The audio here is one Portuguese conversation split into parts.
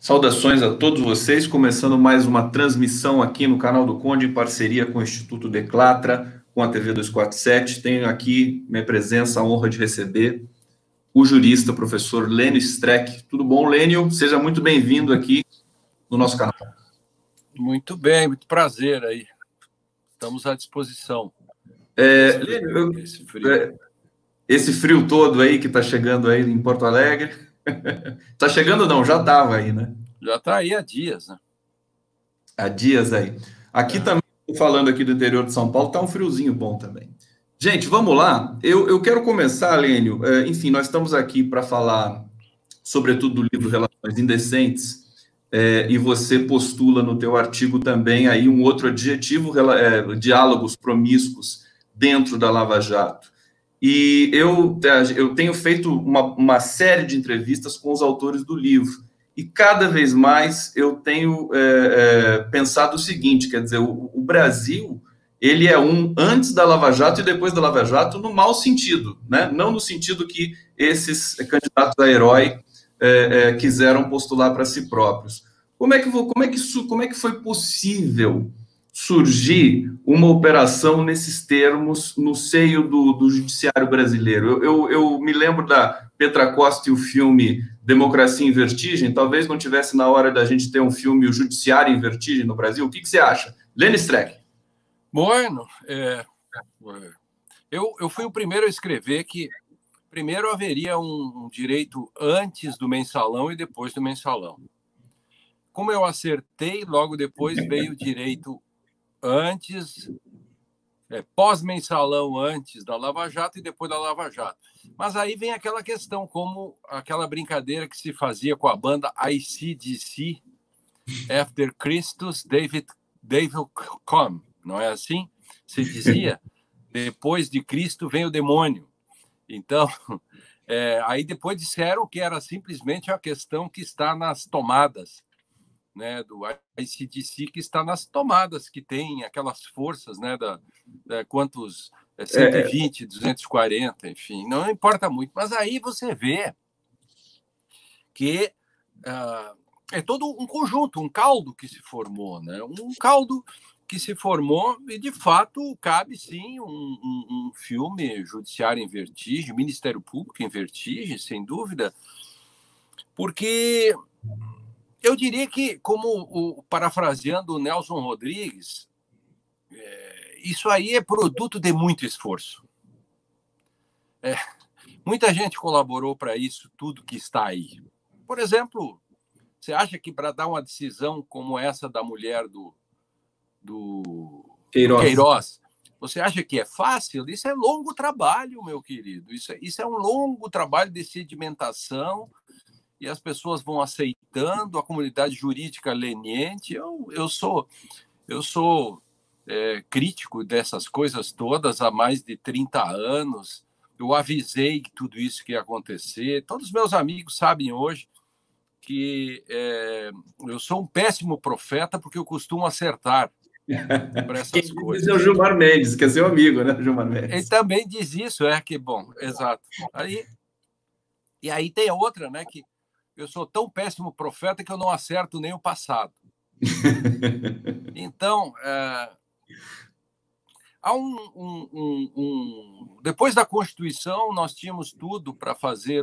Saudações a todos vocês, começando mais uma transmissão aqui no canal do Conde, em parceria com o Instituto Declatra, com a TV 247. Tenho aqui minha presença, a honra de receber o jurista, professor Lênio Streck. Tudo bom, Lênio? Seja muito bem-vindo aqui no nosso canal. Muito bem, muito prazer aí. Estamos à disposição. Lênio, esse frio todo aí que está chegando aí em Porto Alegre. Está chegando não, já estava aí, né? Já está aí há dias, né? Há dias aí. Aqui também, falando aqui do interior de São Paulo, está um friozinho bom também. Gente, vamos lá. Eu quero começar, Lênio. Enfim, nós estamos aqui para falar, sobretudo, do livro Relações Indecentes, e você postula no teu artigo também aí um outro adjetivo, diálogos promíscuos dentro da Lava Jato. E eu tenho feito uma série de entrevistas com os autores do livro. E cada vez mais eu tenho pensado o seguinte, quer dizer, o Brasil, ele é antes da Lava Jato e depois da Lava Jato no mau sentido, né? Não no sentido que esses candidatos a herói quiseram postular para si próprios. Como é que foi possível surgir uma operação nesses termos no seio do judiciário brasileiro? Eu me lembro da Petra Costa e o filme Democracia em Vertigem. Talvez não tivesse na hora da gente ter um filme O Judiciário em Vertigem no Brasil. O que você acha? Lênio Streck. Bueno, eu fui o primeiro a escrever que primeiro haveria um direito antes do mensalão e depois do mensalão. Como eu acertei, logo depois veio o direito antes, pós-mensalão antes da Lava Jato e depois da Lava Jato. Mas aí vem aquela questão, como aquela brincadeira que se fazia com a banda AC/DC, After Christus, David come, não é assim? Se dizia, depois de Cristo vem o demônio. Então, aí depois disseram que era simplesmente a questão que está nas tomadas, né, do AC/DC, que está nas tomadas, que tem aquelas forças, né, quantos 120, 240, enfim, não importa muito. Mas aí você vê que é todo um conjunto, um caldo que se formou, né? Um caldo que se formou e, de fato, cabe, sim, um filme Judiciário em Vertigem, Ministério Público em Vertigem, sem dúvida, porque eu diria que, parafraseando o Nelson Rodrigues, isso aí é produto de muito esforço. Muita gente colaborou para isso, tudo que está aí. Por exemplo, você acha que para dar uma decisão como essa da mulher do Queiroz, você acha que é fácil? Isso é longo trabalho, meu querido. Isso é um longo trabalho de sedimentação, e as pessoas vão aceitando, a comunidade jurídica leniente. Eu sou crítico dessas coisas todas há mais de 30 anos. Eu avisei que tudo isso que ia acontecer. Todos os meus amigos sabem hoje que eu sou um péssimo profeta porque eu costumo acertar para essas coisas. Esse é o Gilmar Mendes, que é seu amigo, né, Gilmar Mendes? Ele também diz isso, que bom, exato. E aí tem outra, né, que eu sou tão péssimo profeta que eu não acerto nem o passado. Então, há depois da Constituição, nós tínhamos tudo para fazer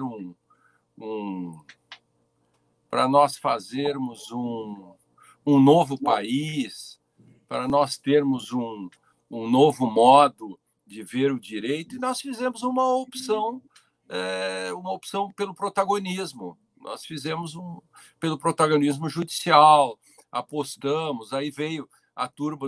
para nós fazermos um novo país, para nós termos um novo modo de ver o direito, e nós fizemos uma opção pelo protagonismo. Nós fizemos pelo protagonismo judicial, apostamos, aí veio a turba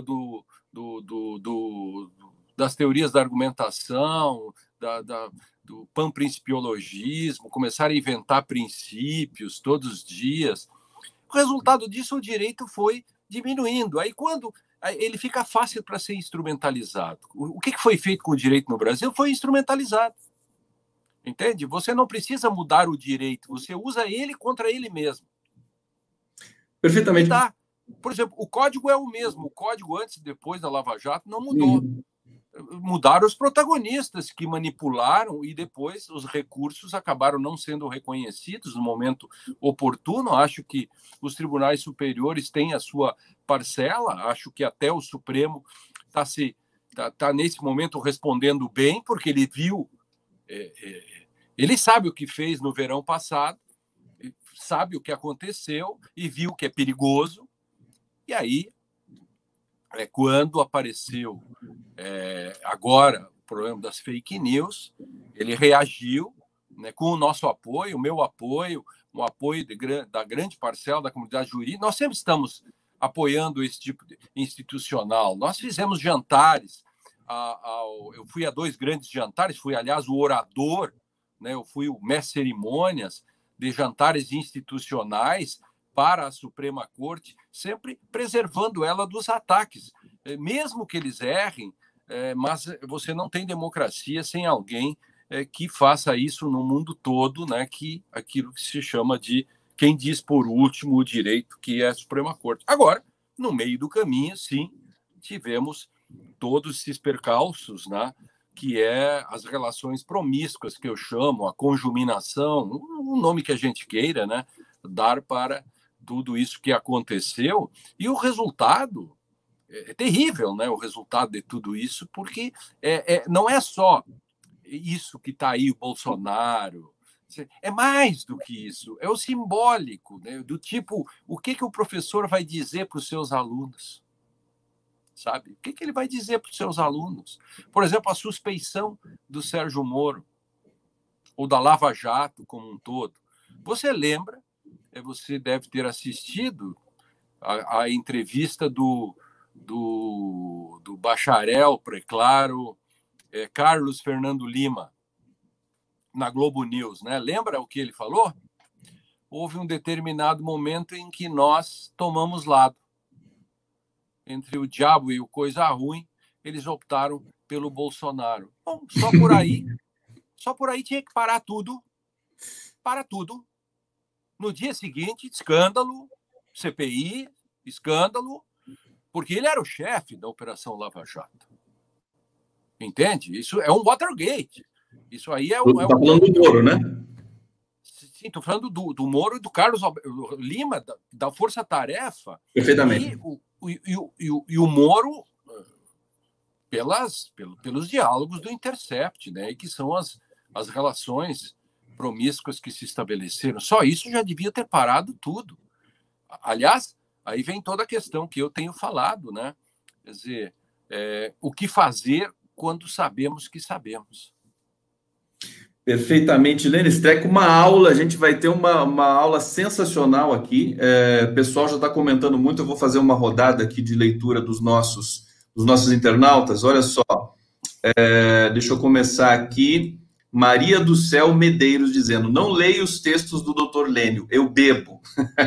das teorias da argumentação, do panprincipiologismo, começaram a inventar princípios todos os dias. O resultado disso, o direito foi diminuindo. Aí, quando ele fica fácil para ser instrumentalizado. O que foi feito com o direito no Brasil foi instrumentalizado. Entende? Você não precisa mudar o direito, você usa ele contra ele mesmo. Perfeitamente. Por exemplo, o código é o mesmo. O código antes e depois da Lava Jato não mudou. mudaram os protagonistas que manipularam, e depois os recursos acabaram não sendo reconhecidos no momento oportuno. Acho que os tribunais superiores têm a sua parcela, acho que até o Supremo está nesse momento respondendo bem, porque ele viu, ele sabe o que fez no verão passado, sabe o que aconteceu e viu que é perigoso. E aí, quando apareceu agora o problema das fake news, ele reagiu, né, com o nosso apoio, o meu apoio, o apoio da grande parcela da comunidade jurídica. Nós sempre estamos apoiando esse tipo de institucional. Nós fizemos jantares, eu fui a 2 grandes jantares, fui, aliás, o orador, né, eu fui o mestre de cerimônias de jantares institucionais para a Suprema Corte, sempre preservando ela dos ataques, mesmo que eles errem, mas você não tem democracia sem alguém que faça isso no mundo todo, né? Aquilo que se chama de quem diz por último o direito, que é a Suprema Corte. Agora, no meio do caminho, sim, tivemos todos esses percalços, né? Que é as relações promíscuas, que eu chamo, a conjuminação, o nome que a gente queira, né? Dar para tudo isso que aconteceu. E o resultado é terrível, né? O resultado de tudo isso, porque não é só isso que está aí, o Bolsonaro. É mais do que isso. É o simbólico, né? Do tipo, o que o professor vai dizer para os seus alunos? Sabe? O que ele vai dizer para os seus alunos? Por exemplo, a suspeição do Sérgio Moro, ou da Lava Jato como um todo. Você lembra, você deve ter assistido a entrevista do bacharel, preclaro, Carlos Fernando Lima, na Globo News, né? Lembra o que ele falou? Houve um determinado momento em que nós tomamos lado. Entre o diabo e o coisa ruim, eles optaram pelo Bolsonaro. Bom, só por aí tinha que parar tudo. Para tudo. No dia seguinte, escândalo, CPI, escândalo, porque ele era o chefe da Operação Lava Jato. Entende? Isso é um Watergate. Isso aí é um... Está falando do Moro, né? Sim, estou falando do Moro e do Carlos Lima, da Força Tarefa. Perfeitamente. E o Moro, pelos diálogos do Intercept, né? E que são as relações promíscuas que se estabeleceram. Só isso já devia ter parado tudo. Aliás, aí vem toda a questão que eu tenho falado, né? Quer dizer, o que fazer quando sabemos que sabemos. Perfeitamente, Lênin Streck, uma aula, a gente vai ter uma aula sensacional aqui. O pessoal já está comentando muito, eu vou fazer uma rodada aqui de leitura dos nossos internautas. Olha só, deixa eu começar aqui. Maria do Céu Medeiros dizendo: não leio os textos do Dr. Lênio, eu bebo.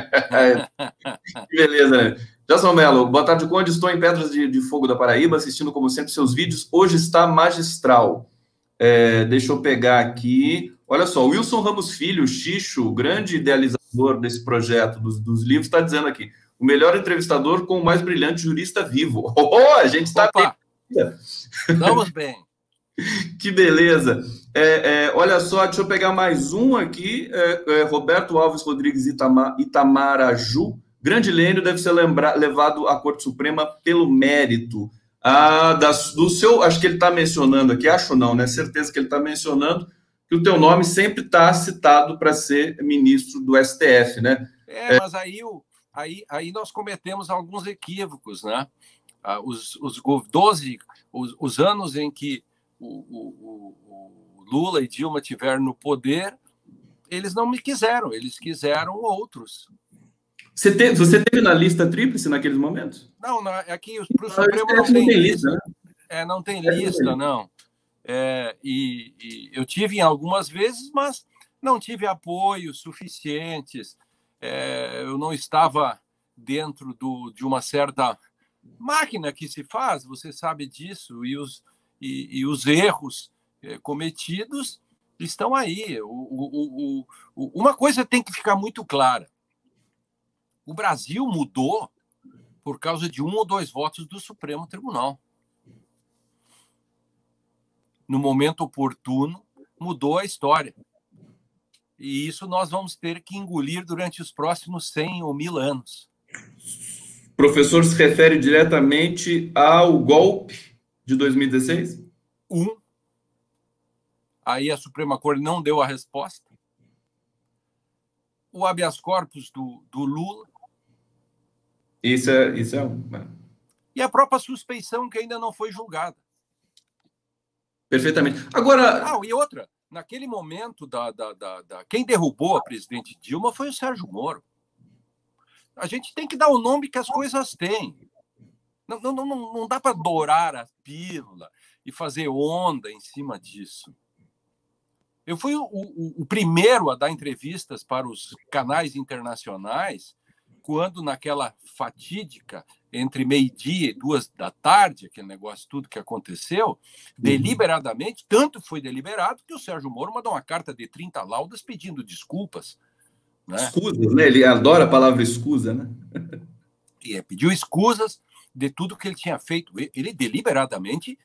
Que beleza, né? Jason Mello, boa tarde, Conde. Estou em Pedras de Fogo da Paraíba, assistindo como sempre seus vídeos. Hoje está magistral. Deixa eu pegar aqui. Olha só, Wilson Ramos Filho, Xixo, grande idealizador desse projeto dos livros, está dizendo aqui: o melhor entrevistador com o mais brilhante jurista vivo. A gente está bem. Estamos bem. Que beleza. Olha só, deixa eu pegar mais um aqui. Roberto Alves Rodrigues Itamaraju. Grande Lênio deve ser levado à Corte Suprema pelo mérito. Do seu, acho que ele está mencionando aqui, acho não, né? Certeza que ele está mencionando que o teu nome sempre está citado para ser ministro do STF, né? Mas aí nós cometemos alguns equívocos, né? Os 12 anos em que o Lula e Dilma tiveram no poder, eles não me quiseram, eles quiseram outros. Você teve na lista tríplice naqueles momentos? Não, é que para o Supremo não tem lista. Né? Não tem lista, não. E eu tive em algumas vezes, mas não tive apoios suficientes. Eu não estava dentro de uma certa máquina que se faz, você sabe disso, e os erros cometidos estão aí. Uma coisa tem que ficar muito clara: o Brasil mudou por causa de 1 ou 2 votos do Supremo Tribunal. no momento oportuno, mudou a história. E isso nós vamos ter que engolir durante os próximos 100 ou 1000 anos. O professor se refere diretamente ao golpe de 2016? Aí a Suprema Corte não deu a resposta. O habeas corpus do Lula. Isso é um... E a própria suspeição que ainda não foi julgada. Perfeitamente. Agora... e outra, naquele momento, quem derrubou a presidente Dilma foi o Sérgio Moro. A gente tem que dar o nome que as coisas têm. Não dá para dourar a pílula e fazer onda em cima disso. Eu fui o primeiro a dar entrevistas para os canais internacionais quando, naquela fatídica, entre 12:00 e 14:00, aquele negócio tudo que aconteceu, deliberadamente, tanto foi deliberado que o Sérgio Moro mandou uma carta de 30 laudas pedindo desculpas. Né? Escusas, né? Ele adora a palavra escusa, né? E pediu escusas de tudo que ele tinha feito. Ele deliberadamente...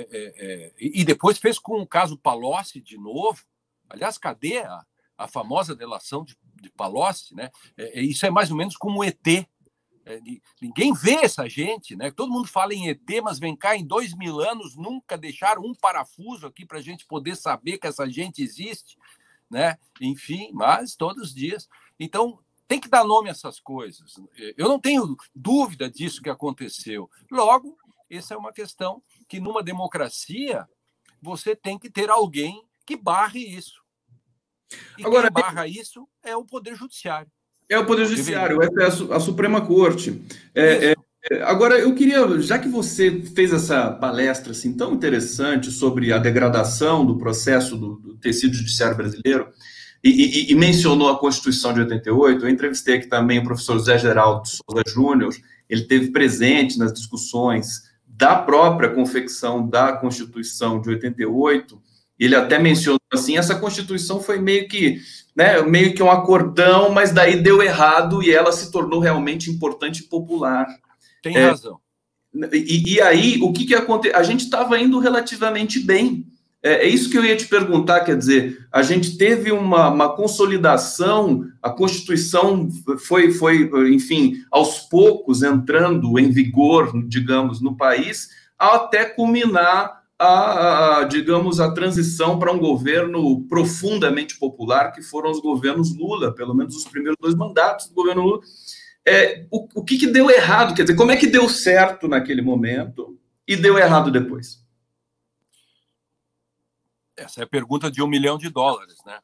e depois fez com o caso Palocci de novo. Aliás, cadê a famosa delação de Palocci? Né? Isso é mais ou menos como o ET. Ninguém vê essa gente, né? Todo mundo fala em ET, mas vem cá, em 2000 anos nunca deixaram um parafuso aqui para a gente poder saber que essa gente existe, né? Enfim, mas todos os dias. Então, tem que dar nome a essas coisas. Eu não tenho dúvida disso que aconteceu. Logo, essa é uma questão que, numa democracia, você tem que ter alguém que barre isso. E agora, quem barra isso é o Poder Judiciário. É o Poder Judiciário, a Suprema Corte. Agora, eu queria, já que você fez essa palestra assim, tão interessante sobre a degradação do processo do tecido judiciário brasileiro, e mencionou a Constituição de 88, eu entrevistei aqui também o professor Zé Geraldo de Souza Júnior, ele esteve presente nas discussões da própria confecção da Constituição de 88, ele até mencionou assim, essa Constituição foi meio que um acordão, mas daí deu errado e ela se tornou realmente importante e popular. Tem razão. E aí, o que aconteceu? A gente estava indo relativamente bem. É isso que eu ia te perguntar, quer dizer, a gente teve uma consolidação, a Constituição foi, enfim, aos poucos entrando em vigor, digamos, no país, até culminar digamos, a transição para um governo profundamente popular, que foram os governos Lula, pelo menos os primeiros 2 mandatos do governo Lula. O que deu errado? Quer dizer, como é que deu certo naquele momento e deu errado depois? Essa é a pergunta de $1 milhão, né?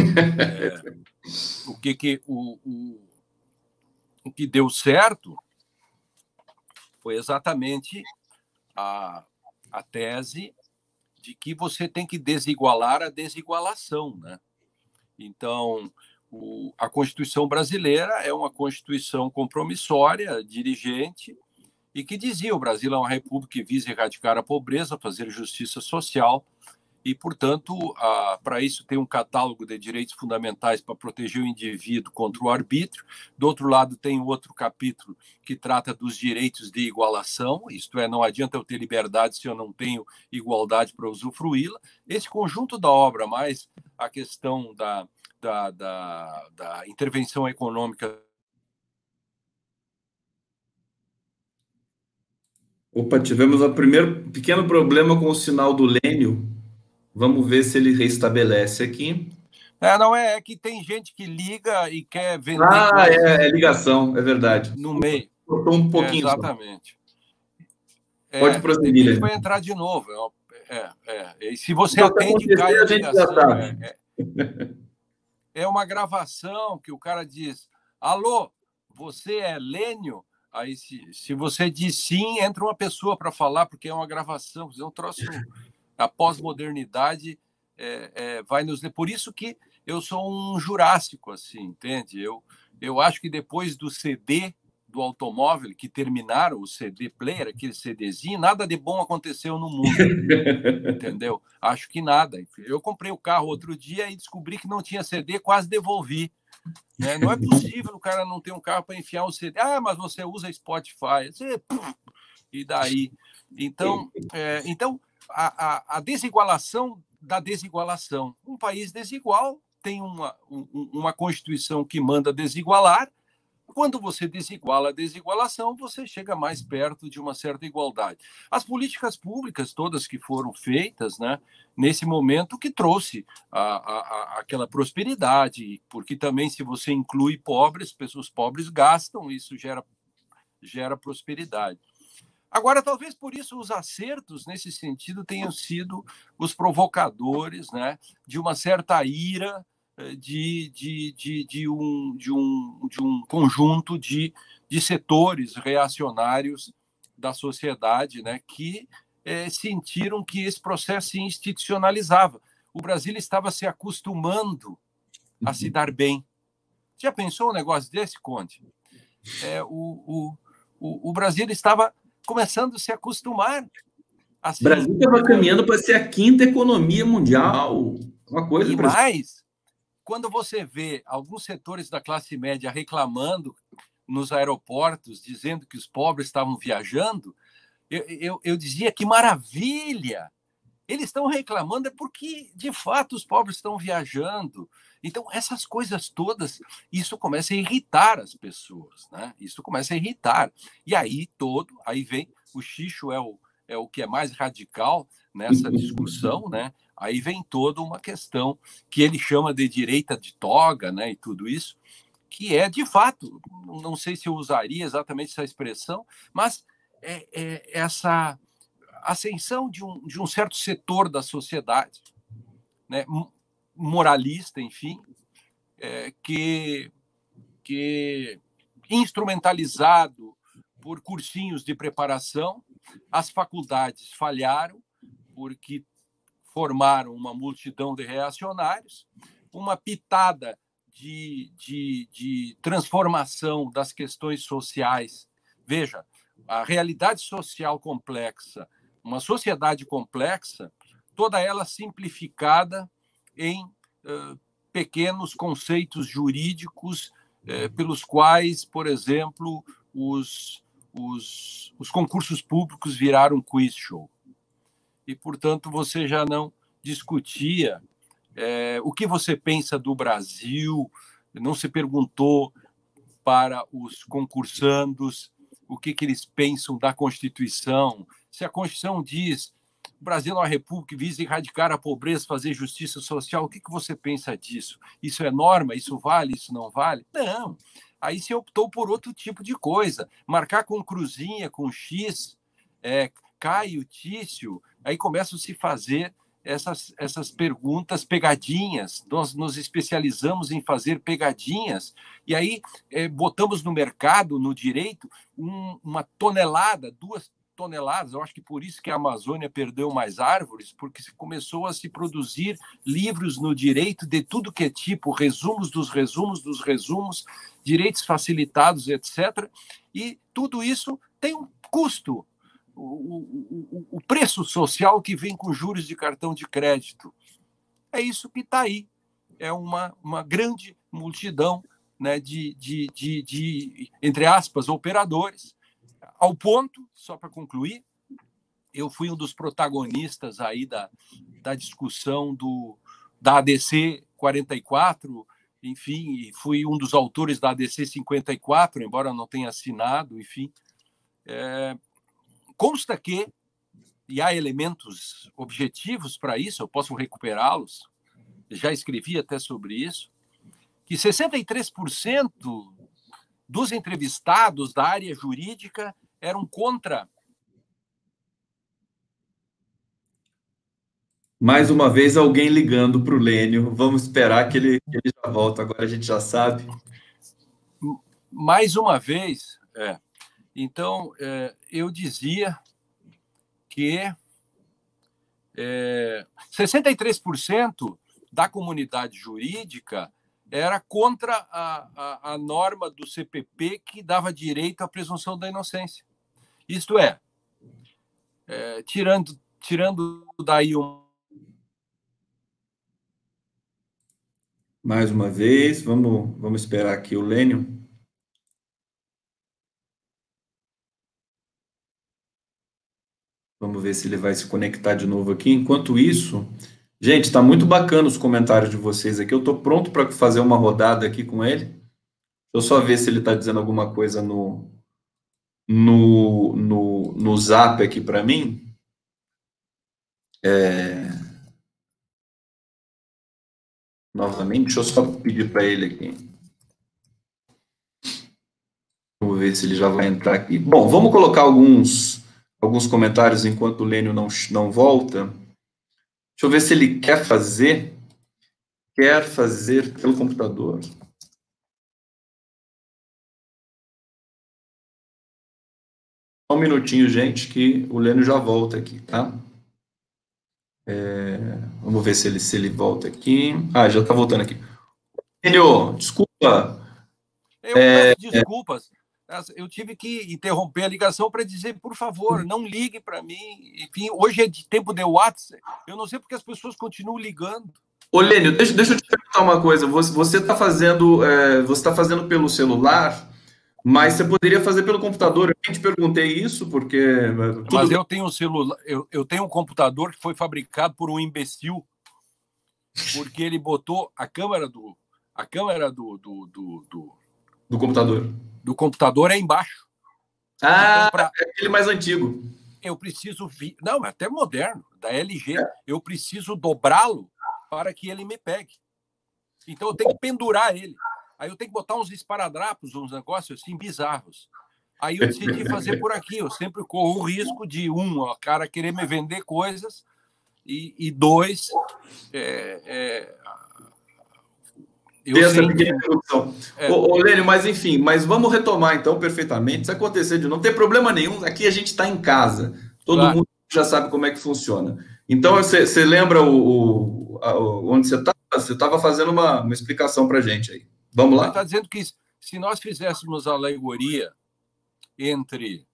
O que deu certo foi exatamente a tese de que você tem que desigualar a desigualação, né? Então, a Constituição brasileira é uma Constituição compromissória, dirigente, e que dizia: o Brasil é uma república que visa erradicar a pobreza, fazer justiça social, e, portanto, para isso tem um catálogo de direitos fundamentais para proteger o indivíduo contra o arbítrio. Do outro lado, tem outro capítulo que trata dos direitos de igualação, isto é, não adianta eu ter liberdade se eu não tenho igualdade para usufruí-la. Esse conjunto da obra, mais a questão da intervenção econômica. Opa, tivemos o primeiro pequeno problema com o sinal do Lênio. Vamos ver se ele restabelece aqui. Não é que tem gente que liga e quer vender. É ligação, é verdade. No meio. Cortou um pouquinho. Exatamente. Pode prosseguir. Ele vai entrar de novo. E se você atende, cai a ligação. É uma gravação que o cara diz: alô, você é Lênio? Aí, se você diz sim, entra uma pessoa para falar, porque é uma gravação. É um troço. A pós-modernidade vai nos... Por isso que eu sou um jurássico, assim, entende? Eu acho que depois do CD do automóvel, que terminaram o CD player, aquele CDzinho, nada de bom aconteceu no mundo, entendeu? Acho que nada. Eu comprei o carro outro dia e descobri que não tinha CD, quase devolvi. Né? Não é possível o cara não ter um carro para enfiar um CD. Mas você usa Spotify. E daí? Então, a desigualação da desigualação. Um país desigual tem uma Constituição que manda desigualar. Quando você desiguala a desigualação, você chega mais perto de uma certa igualdade. As políticas públicas todas que foram feitas, né, nesse momento que trouxe aquela prosperidade, porque também se você inclui pobres, pessoas pobres gastam, isso gera prosperidade. Agora, talvez por isso os acertos nesse sentido tenham sido os provocadores, né, de uma certa ira de um conjunto de setores reacionários da sociedade, né, que sentiram que esse processo se institucionalizava. O Brasil estava se acostumando a se dar bem. Já pensou um negócio desse, Conde? O Brasil estava começando a se acostumar. Assim, o Brasil estava caminhando para ser a quinta economia mundial. Uma coisa e mais, quando você vê alguns setores da classe média reclamando nos aeroportos, dizendo que os pobres estavam viajando, eu dizia que maravilha! Eles estão reclamando é porque, de fato, os pobres estão viajando. Então, essas coisas todas, isso começa a irritar as pessoas, né? Isso começa a irritar. E aí vem o Xixo é o que é mais radical nessa discussão, né? Aí vem toda uma questão que ele chama de direita de toga, né? E tudo isso, que é, de fato, não sei se eu usaria exatamente essa expressão, mas essa ascensão de um certo setor da sociedade, né, moralista, enfim, que instrumentalizado por cursinhos de preparação, as faculdades falharam porque formaram uma multidão de reacionários, uma pitada de transformação das questões sociais. Veja, a realidade social complexa, uma sociedade complexa, toda ela simplificada em pequenos conceitos jurídicos pelos quais, por exemplo, os concursos públicos viraram quiz show. E, portanto, você já não discutia o que você pensa do Brasil, não se perguntou para os concursandos o que eles pensam da Constituição. Se a Constituição diz o Brasil é uma república que visa erradicar a pobreza, fazer justiça social, o que você pensa disso? Isso é norma? Isso vale? Isso não vale? Não. Aí se optou por outro tipo de coisa. Marcar com cruzinha, com X, Caio, Tício, aí começam a se fazer essas perguntas pegadinhas. Nós nos especializamos em fazer pegadinhas e aí botamos no mercado, no direito, uma tonelada, 2 toneladas. Eu acho que por isso que a Amazônia perdeu mais árvores, porque começou a se produzir livros no direito de tudo que é tipo, resumos dos resumos dos resumos, direitos facilitados, etc. E tudo isso tem um custo. O preço social que vem com juros de cartão de crédito. É isso que está aí. É uma grande multidão, né, de, entre aspas, operadores. Ao ponto, só para concluir, eu fui um dos protagonistas aí da discussão da ADC 44, enfim, e fui um dos autores da ADC 54, embora não tenha assinado, enfim. Consta que, e há elementos objetivos para isso, eu posso recuperá-los, já escrevi até sobre isso, que 63% dos entrevistados da área jurídica eram contra. Mais uma vez, alguém ligando para o Lênio. Vamos esperar que ele já volta, agora a gente já sabe. Mais uma vez, então, eu dizia que 63% da comunidade jurídica era contra a norma do CPP que dava direito à presunção da inocência. Isto tirando daí Mais uma vez, vamos esperar aqui o Lênio. Vamos ver se ele vai se conectar de novo aqui. Enquanto isso, gente, está muito bacana os comentários de vocês aqui. Eu estou pronto para fazer uma rodada aqui com ele. Deixa eu só ver se ele está dizendo alguma coisa no Zap aqui para mim. Novamente, deixa eu só pedir para ele aqui. Vamos ver se ele já vai entrar aqui. Bom, vamos colocar alguns comentários enquanto o Lênio não volta. Deixa eu ver se ele quer fazer pelo computador. Só um minutinho, gente, que o Lênio já volta aqui, tá? Vamos ver se ele volta aqui. Ah, já está voltando aqui. Lênio, desculpa. Eu peço desculpas. Eu tive que interromper a ligação para dizer, por favor, não ligue para mim. Enfim, hoje é de tempo de WhatsApp. Eu não sei porque as pessoas continuam ligando. Ô, Lênio, deixa eu te perguntar uma coisa. Você está fazendo pelo celular, mas você poderia fazer pelo computador. Eu nem te perguntei isso, porque... Mas eu tenho um celular, eu tenho um computador que foi fabricado por um imbecil, porque ele botou a câmera do computador. Do computador é embaixo. Ah, então, é aquele mais antigo. Eu preciso... Não, até moderno, da LG. Eu preciso dobrá-lo para que ele me pegue. Então, eu tenho que pendurar ele. Aí eu tenho que botar uns esparadrapos, uns negócios assim bizarros. Aí eu decidi fazer por aqui. Eu sempre corro o risco de, o cara querer me vender coisas, e dois... essa pequena interrupção. Ô, Lênio, mas enfim, vamos retomar então perfeitamente. Se acontecer de não tem problema nenhum, aqui a gente está em casa. Todo mundo já sabe como é que funciona. Então, você lembra onde você estava? Você estava fazendo uma explicação para a gente aí. Vamos lá? Você está dizendo que se nós fizéssemos a alegoria entre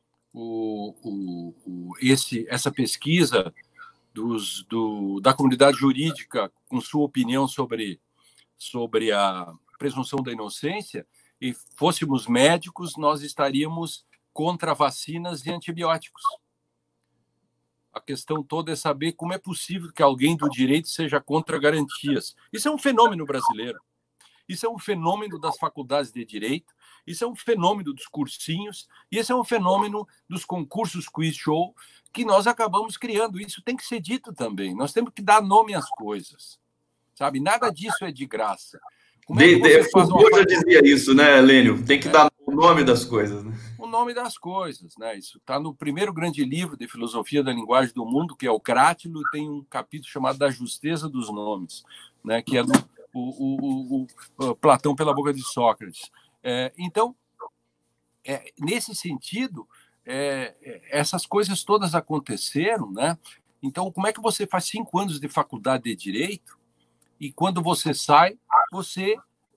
essa pesquisa da comunidade jurídica com sua opinião sobre a presunção da inocência, e fôssemos médicos, nós estaríamos contra vacinas e antibióticos. A questão toda é saber como é possível que alguém do direito seja contra garantias. Isso é um fenômeno brasileiro. Isso é um fenômeno das faculdades de direito, isso é um fenômeno dos cursinhos, e esse é um fenômeno dos concursos quiz show que nós acabamos criando. Isso tem que ser dito também. Nós temos que dar nome às coisas. Sabe? Nada disso é de graça. Como é que você faz uma... Eu já dizia isso, né, Lênio? Tem que dar o nome das coisas, né? O nome das coisas, né? Isso está no primeiro grande livro de filosofia da linguagem do mundo, que é o Crátilo, e tem um capítulo chamado Da Justeza dos Nomes, né? Que é do Platão pela boca de Sócrates. Então, nesse sentido, essas coisas todas aconteceram, né? Então, como é que você faz 5 anos de faculdade de Direito e quando você sai, você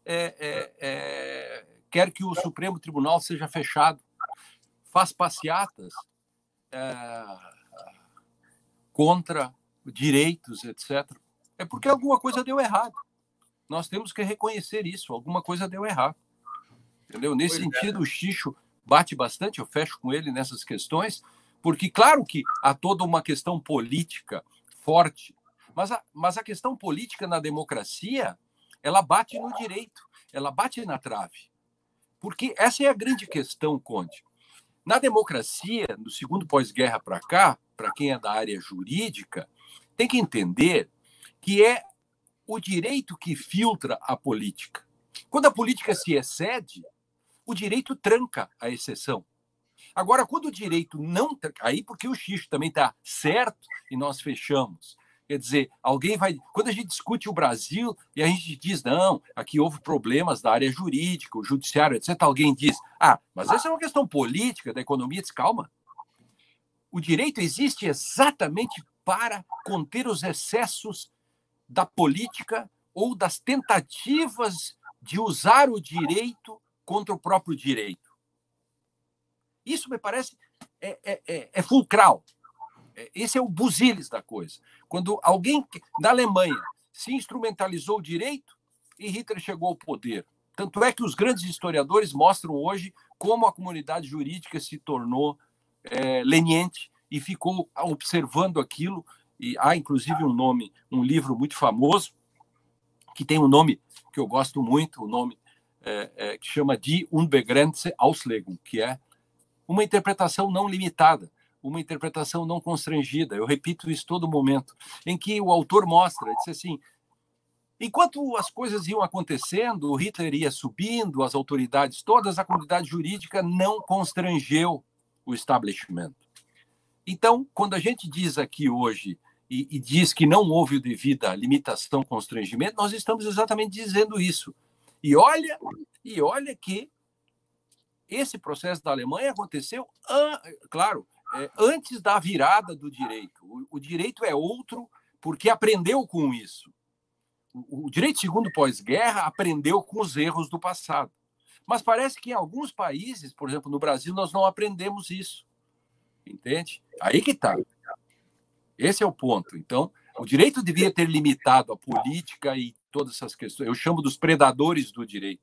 quer que o Supremo Tribunal seja fechado, faz passeatas contra direitos, etc. É porque alguma coisa deu errado. Nós temos que reconhecer isso, alguma coisa deu errado. Entendeu? Nesse sentido, o Xixo bate bastante, eu fecho com ele nessas questões, porque, claro que há toda uma questão política forte, mas a questão política na democracia, ela bate no direito, ela bate na trave. Porque essa é a grande questão, Conde. Na democracia, do segundo pós-guerra para cá, para quem é da área jurídica, tem que entender que é o direito que filtra a política. Quando a política se excede, o direito tranca a exceção. Agora, quando o direito não... Aí porque o Xixo também está certo e nós fechamos. Quer dizer, alguém vai... Quando a gente discute o Brasil e a gente diz, não, aqui houve problemas da área jurídica, o judiciário, etc., alguém diz, mas essa é uma questão política, da economia. Diz, calma. O direito existe exatamente para conter os excessos da política ou das tentativas de usar o direito contra o próprio direito. Isso me parece fulcral. Esse é o busilis da coisa. Quando alguém na Alemanha se instrumentalizou o direito e Hitler chegou ao poder. Tanto é que os grandes historiadores mostram hoje como a comunidade jurídica se tornou leniente e ficou observando aquilo. E há, inclusive, um livro muito famoso, que tem um nome que eu gosto muito, o nome que chama Die unbegrenzte Auslegung, que é uma interpretação não limitada, uma interpretação não constrangida. Eu repito isso todo momento, em que o autor mostra, diz assim, enquanto as coisas iam acontecendo, o Hitler ia subindo, as autoridades todas, a comunidade jurídica não constrangeu o establishment. Então, quando a gente diz aqui hoje e diz que não houve devida limitação, constrangimento, nós estamos exatamente dizendo isso. E olha que esse processo da Alemanha aconteceu, claro, antes da virada do direito. O direito é outro porque aprendeu com isso. O direito segundo pós-guerra aprendeu com os erros do passado. Mas parece que em alguns países, por exemplo, no Brasil, nós não aprendemos isso. Entende? Aí que está. Esse é o ponto. Então, o direito devia ter limitado a política e todas essas questões. Eu chamo dos predadores do direito.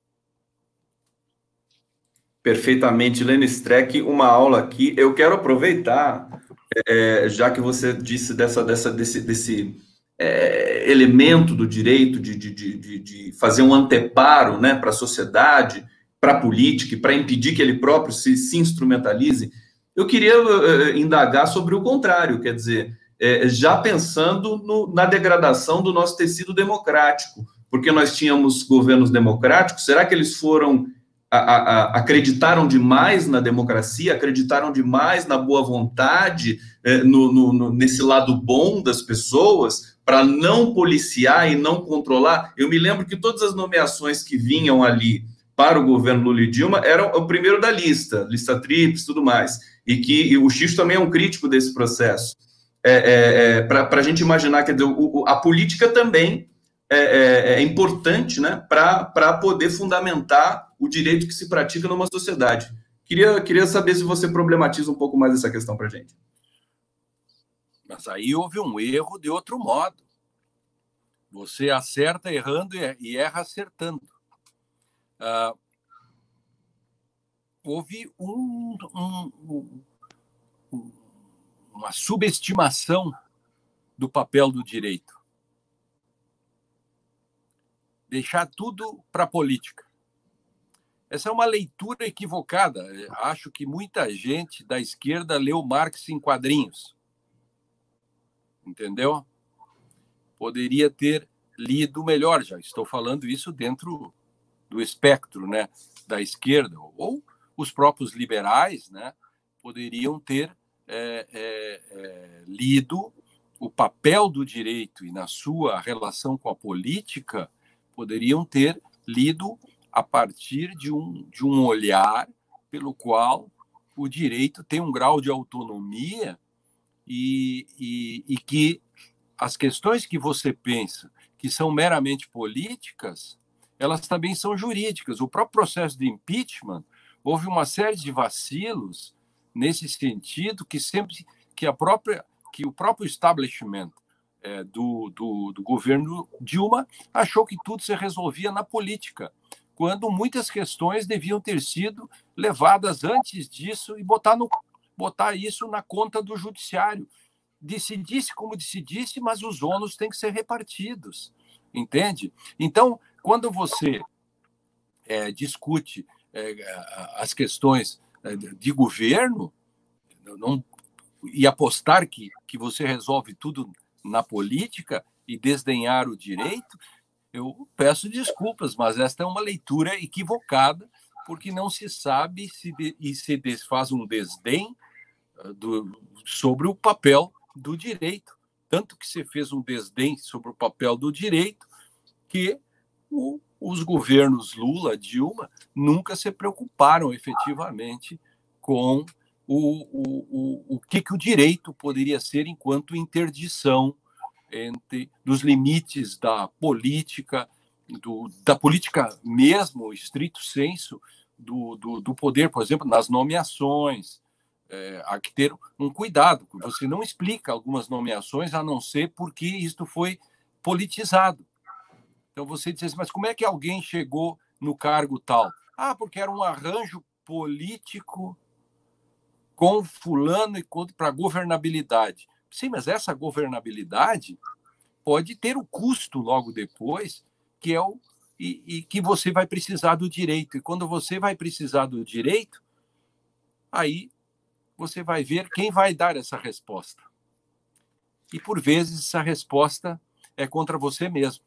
Perfeitamente, Lene Streck, uma aula aqui. Eu quero aproveitar, já que você disse desse elemento do direito de fazer um anteparo, né, para a sociedade, para a política e para impedir que ele próprio se instrumentalize. Eu queria indagar sobre o contrário, quer dizer, já pensando na degradação do nosso tecido democrático, porque nós tínhamos governos democráticos, será que eles acreditaram demais na democracia, acreditaram demais na boa vontade, nesse lado bom das pessoas, para não policiar e não controlar? Eu me lembro que todas as nomeações que vinham ali para o governo Lula e Dilma eram o primeiro da lista tríplice e tudo mais, e o Xixo também é um crítico desse processo. Para a gente imaginar, quer dizer, a política também é importante, né, para poder fundamentar o direito que se pratica numa sociedade. Queria saber se você problematiza um pouco mais essa questão para a gente. Mas aí houve um erro de outro modo. Você acerta errando e erra acertando. Houve uma subestimação do papel do direito. Deixar tudo para a política. Essa é uma leitura equivocada. Acho que muita gente da esquerda leu Marx em quadrinhos. Entendeu? Poderia ter lido melhor. Já estou falando isso dentro do espectro, né, da esquerda. Ou os próprios liberais, né, poderiam ter lido o papel do direito e, na sua relação com a política, poderiam ter lido a partir de um olhar pelo qual o direito tem um grau de autonomia e que as questões que você pensa que são meramente políticas, elas também são jurídicas. O próprio processo de impeachment, houve uma série de vacilos nesse sentido que o próprio establishment do governo Dilma achou que tudo se resolvia na política, quando muitas questões deviam ter sido levadas antes disso e botar isso na conta do judiciário. Decidisse como decidisse, mas os ônus têm que ser repartidos, entende? Então, quando você discute as questões de governo e apostar que você resolve tudo na política e desdenhar o direito, eu peço desculpas, mas esta é uma leitura equivocada, porque não se sabe e se faz um desdém sobre o papel do direito. Tanto que se fez um desdém sobre o papel do direito que os governos Lula, Dilma, nunca se preocuparam efetivamente com o que o direito poderia ser enquanto interdição dos limites da política mesmo, estrito senso, do poder, por exemplo, nas nomeações. Há que ter um cuidado, porque você não explica algumas nomeações a não ser porque isto foi politizado. Então você diz assim, mas como é que alguém chegou no cargo tal? Porque era um arranjo político com fulano e para governabilidade. Sim, mas essa governabilidade pode ter o custo logo depois, que é e que você vai precisar do direito. E quando você vai precisar do direito, aí você vai ver quem vai dar essa resposta. E, por vezes, essa resposta é contra você mesmo.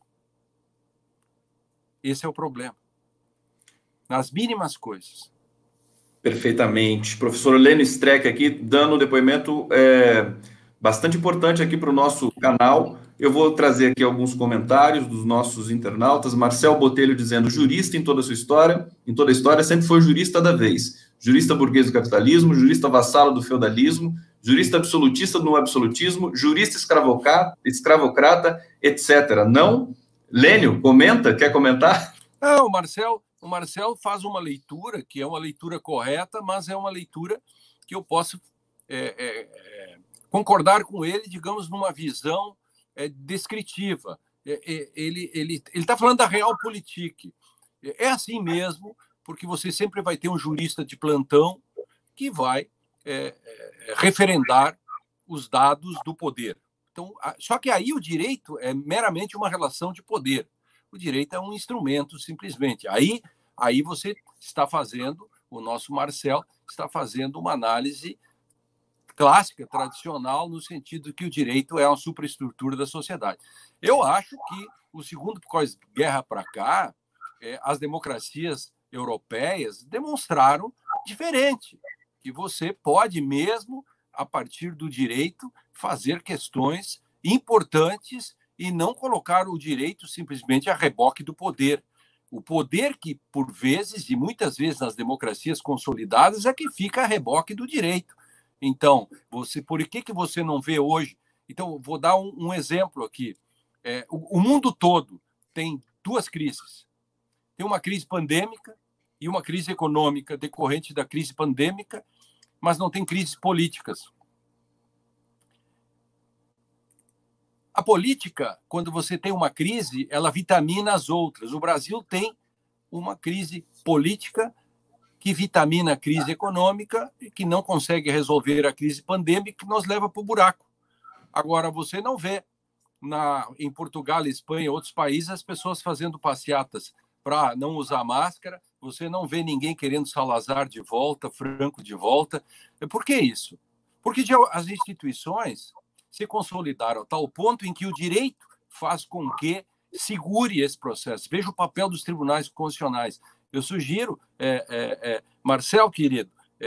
Esse é o problema. Nas mínimas coisas. Perfeitamente. Professor Lênio Streck aqui, dando um depoimento bastante importante aqui para o nosso canal. Eu vou trazer aqui alguns comentários dos nossos internautas. Marcel Botelho dizendo, jurista em toda a sua história, em toda a história, sempre foi jurista da vez. Jurista burguês do capitalismo, jurista vassalo do feudalismo, jurista absolutista no absolutismo, jurista escravocrata, etc. Não? Lênio, comenta? Quer comentar? Não, o Marcel faz uma leitura que é uma leitura correta, mas é uma leitura que eu posso concordar com ele, digamos, numa visão descritiva. Ele está falando da realpolitik. É assim mesmo, porque você sempre vai ter um jurista de plantão que vai referendar os dados do poder. Então, só que aí o direito é meramente uma relação de poder. O direito é um instrumento, simplesmente. Aí você está fazendo, o nosso Marcel está fazendo uma análise clássica, tradicional, no sentido que o direito é uma superestrutura da sociedade. Eu acho que o segundo pós-guerra para cá, as democracias europeias demonstraram diferente, que você pode mesmo, a partir do direito, fazer questões importantes e não colocar o direito simplesmente a reboque do poder. O poder que, por vezes, e muitas vezes nas democracias consolidadas, é que fica a reboque do direito. Então, por que você não vê hoje? Então, vou dar um exemplo aqui. O mundo todo tem duas crises. Tem uma crise pandêmica e uma crise econômica decorrente da crise pandêmica, mas não tem crises políticas. A política, quando você tem uma crise, ela vitamina as outras. O Brasil tem uma crise política que vitamina a crise econômica e que não consegue resolver a crise pandêmica, que nos leva para o buraco. Agora, você não vê em Portugal, Espanha e outros países as pessoas fazendo passeatas para não usar máscara, você não vê ninguém querendo Salazar de volta, Franco de volta. Por que isso? Porque as instituições se consolidaram a tal ponto em que o direito faz com que segure esse processo. Veja o papel dos tribunais constitucionais. Eu sugiro, Marcel, querido,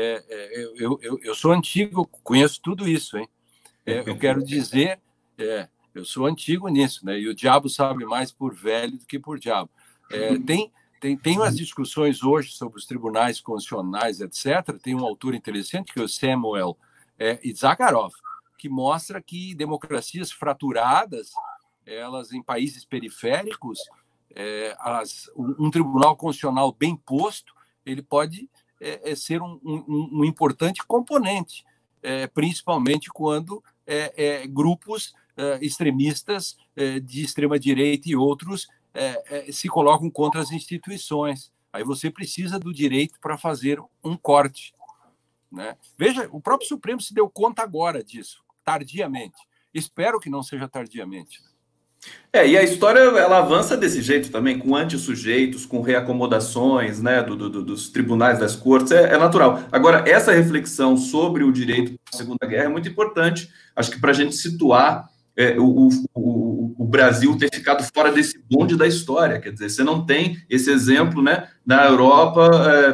eu sou antigo, conheço tudo isso, hein? Eu quero dizer, eu sou antigo nisso, né? E o diabo sabe mais por velho do que por diabo. Tem umas discussões hoje sobre os tribunais constitucionais, etc. Tem um autor interessante, que é o Samuel Zakharov, que mostra que democracias fraturadas, elas em países periféricos, um tribunal constitucional bem posto, ele pode ser um importante componente, principalmente quando grupos extremistas de extrema-direita e outros se colocam contra as instituições. Aí você precisa do direito para fazer um corte, né? Veja, o próprio Supremo se deu conta agora disso, tardiamente. Espero que não seja tardiamente. E a história ela avança desse jeito também, com antissujeitos, com reacomodações, né, dos tribunais, das cortes, é natural. Agora, essa reflexão sobre o direito da Segunda Guerra é muito importante, acho que para a gente situar o Brasil ter ficado fora desse bonde da história, quer dizer, você não tem esse exemplo, né, na Europa,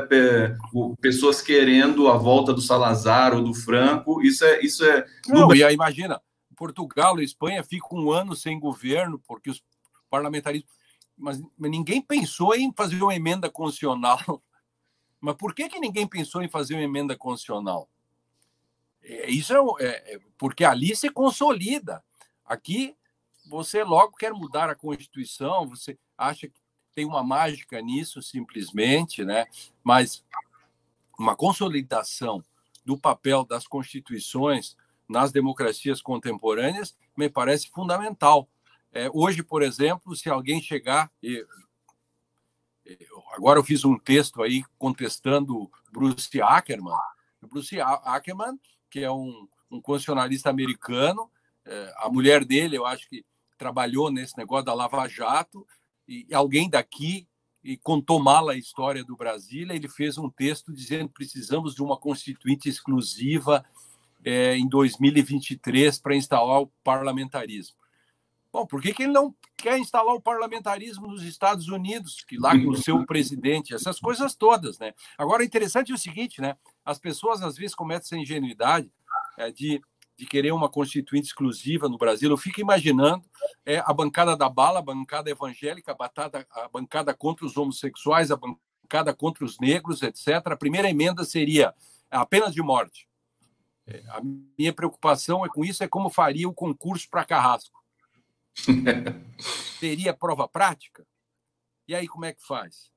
pessoas querendo a volta do Salazar ou do Franco, isso é... Não, e aí imagina, Portugal e Espanha ficam um ano sem governo, porque os parlamentaristas... Mas ninguém pensou em fazer uma emenda constitucional. Mas por que ninguém pensou em fazer uma emenda constitucional? Isso porque ali se consolida. Aqui, você logo quer mudar a Constituição, você acha que tem uma mágica nisso, simplesmente, né? Mas uma consolidação do papel das constituições nas democracias contemporâneas me parece fundamental. Hoje, por exemplo, se alguém chegar... Agora eu fiz um texto aí contestando Bruce Ackerman, O Bruce Ackerman, que é um constitucionalista americano, a mulher dele, eu acho que trabalhou nesse negócio da Lava Jato, e alguém daqui e contou mal a história do Brasil. Ele fez um texto dizendo que precisamos de uma constituinte exclusiva em 2023 para instalar o parlamentarismo. Bom, por que ele não quer instalar o parlamentarismo nos Estados Unidos, que lá com o seu presidente, essas coisas todas, né? Agora, o interessante é o seguinte, né? As pessoas às vezes cometem essa ingenuidade de querer uma constituinte exclusiva no Brasil. Eu fico imaginando a bancada da bala, a bancada evangélica, a bancada contra os homossexuais, a bancada contra os negros, etc. A primeira emenda seria a pena de morte. A minha preocupação com isso é como faria o concurso para carrasco. Teria prova prática? E aí como é que faz?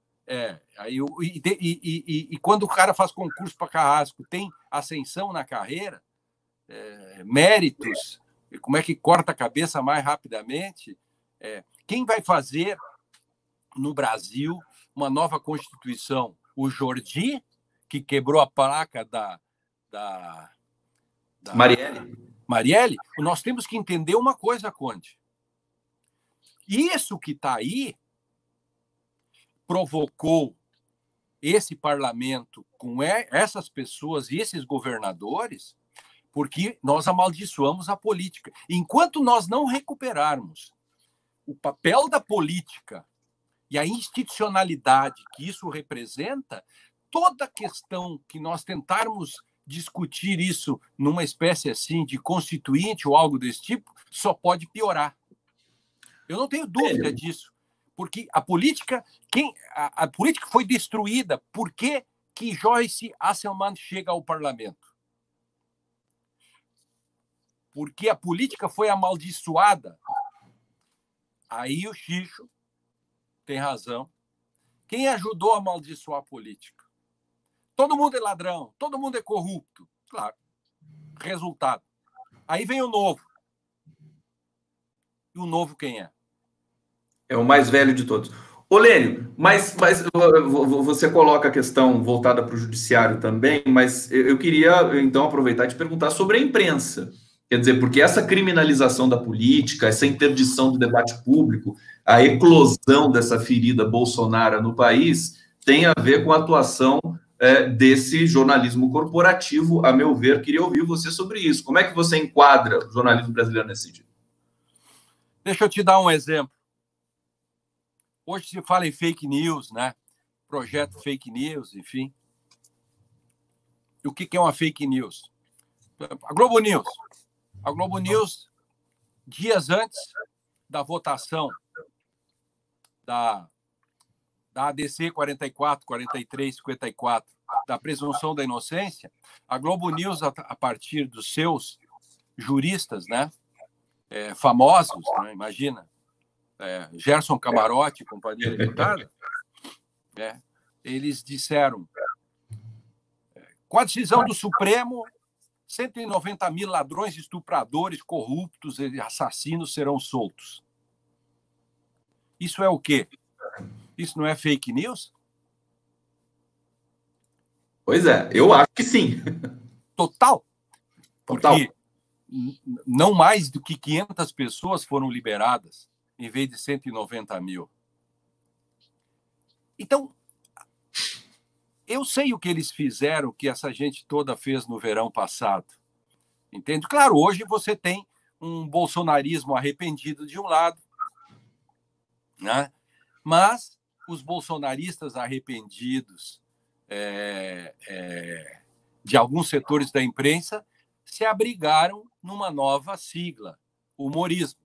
E quando o cara faz concurso para carrasco, tem ascensão na carreira, méritos, como é que corta a cabeça mais rapidamente? Quem vai fazer no Brasil uma nova Constituição? O Jordi, que quebrou a placa da Marielle? Nós temos que entender uma coisa, Conde. Isso que está aí provocou esse parlamento com essas pessoas e esses governadores, porque nós amaldiçoamos a política. Enquanto nós não recuperarmos o papel da política e a institucionalidade que isso representa, toda questão que nós tentarmos discutir isso numa espécie assim de constituinte ou algo desse tipo, só pode piorar. Eu não tenho dúvida disso, porque a política foi destruída. Por que Joyce Hasselmann chega ao parlamento? Porque a política foi amaldiçoada. Aí o Xixo tem razão. Quem ajudou a amaldiçoar a política? Todo mundo é ladrão, todo mundo é corrupto. Claro. Resultado. Aí vem o novo. E o novo quem é? É o mais velho de todos. Ô, Lênio, mas você coloca a questão voltada para o judiciário também, mas eu queria, então, aproveitar e te perguntar sobre a imprensa. Quer dizer, porque essa criminalização da política, essa interdição do debate público, a eclosão dessa ferida Bolsonaro no país, tem a ver com a atuação desse jornalismo corporativo, a meu ver. Queria ouvir você sobre isso. Como é que você enquadra o jornalismo brasileiro nesse sentido? Deixa eu te dar um exemplo. Hoje se fala em fake news, né? Projeto fake news, enfim. E o que é uma fake news? A Globo News. A Globo News, dias antes da votação da ADC 44, 43, 54, da presunção da inocência, a Globo News, a partir dos seus juristas, né? Famosos, né? Imagina, Gerson Camarote, Companhia Limitada, eles disseram, com a decisão do Supremo, 190 mil ladrões, estupradores, corruptos e assassinos serão soltos. Isso é o quê? Isso não é fake news? Pois é, eu acho que sim. Total. Porque não mais do que 500 pessoas foram liberadas, em vez de 190 mil. Então, eu sei o que eles fizeram, o que essa gente toda fez no verão passado. Entende? Claro, hoje você tem um bolsonarismo arrependido de um lado, né? Mas os bolsonaristas arrependidos de alguns setores da imprensa se abrigaram numa nova sigla, humorismo.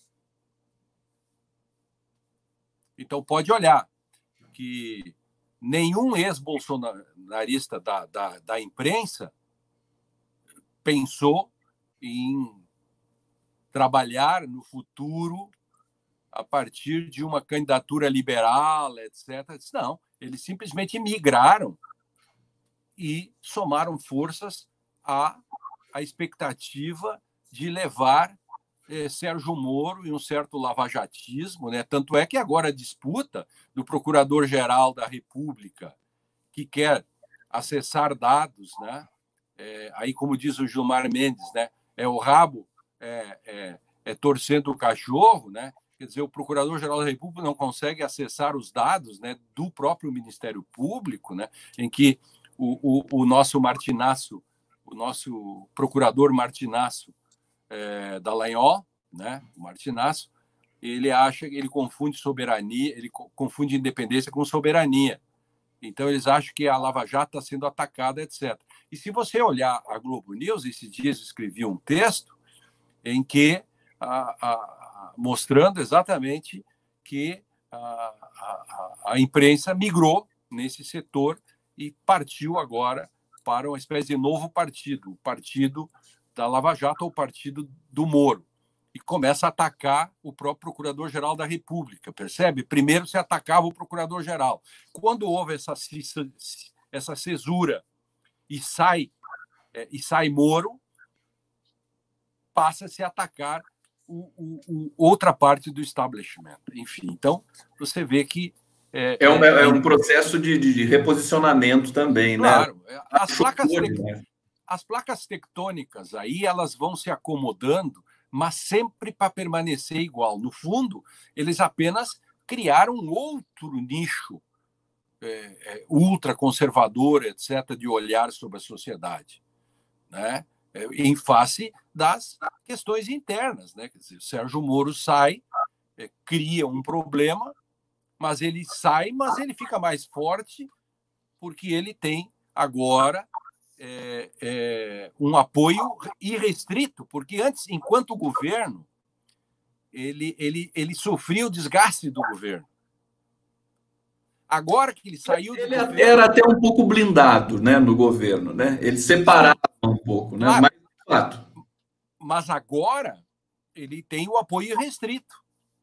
Então, pode olhar que nenhum ex-bolsonarista da imprensa pensou em trabalhar no futuro a partir de uma candidatura liberal, etc. Não, eles simplesmente migraram e somaram forças à expectativa de levar Sérgio Moro e um certo lavajatismo, né? Tanto é que agora a disputa do Procurador-Geral da República, que quer acessar dados, né, aí, como diz o Gilmar Mendes, né, é o rabo torcendo o cachorro, né? Quer dizer, o Procurador-Geral da República não consegue acessar os dados, né, do próprio Ministério Público, né, em que o nosso Martinasso, o nosso procurador Martinasso Dallagnol, né, o Martinasso, ele confunde soberania, ele confunde independência com soberania. Então, eles acham que a Lava Jato está sendo atacada, etc. E se você olhar a Globo News, esses dias eu escrevi um texto em que mostrando exatamente que a imprensa migrou nesse setor e partiu agora para uma espécie de novo partido, o partido da Lava Jato ou o partido do Moro, e começa a atacar o próprio Procurador-Geral da República, percebe? Primeiro se atacava o Procurador-Geral. Quando houve essa cesura e sai Moro, passa-se a atacar outra parte do establishment. Enfim, então, você vê que... É um processo de reposicionamento também, claro, né? As placas tectônicas aí, elas vão se acomodando, mas sempre para permanecer igual. No fundo, eles apenas criaram um outro nicho ultraconservador, etc., de olhar sobre a sociedade, né? Em face das questões internas, né? Quer dizer, o Sérgio Moro sai, cria um problema, mas ele sai, mas ele fica mais forte porque ele tem agora um apoio irrestrito, porque antes, enquanto governo, ele sofria o desgaste do governo. Agora que ele saiu do governo... Era até um pouco blindado, né, no governo, né? Ele separava um pouco, né? Claro, mas agora ele tem o apoio restrito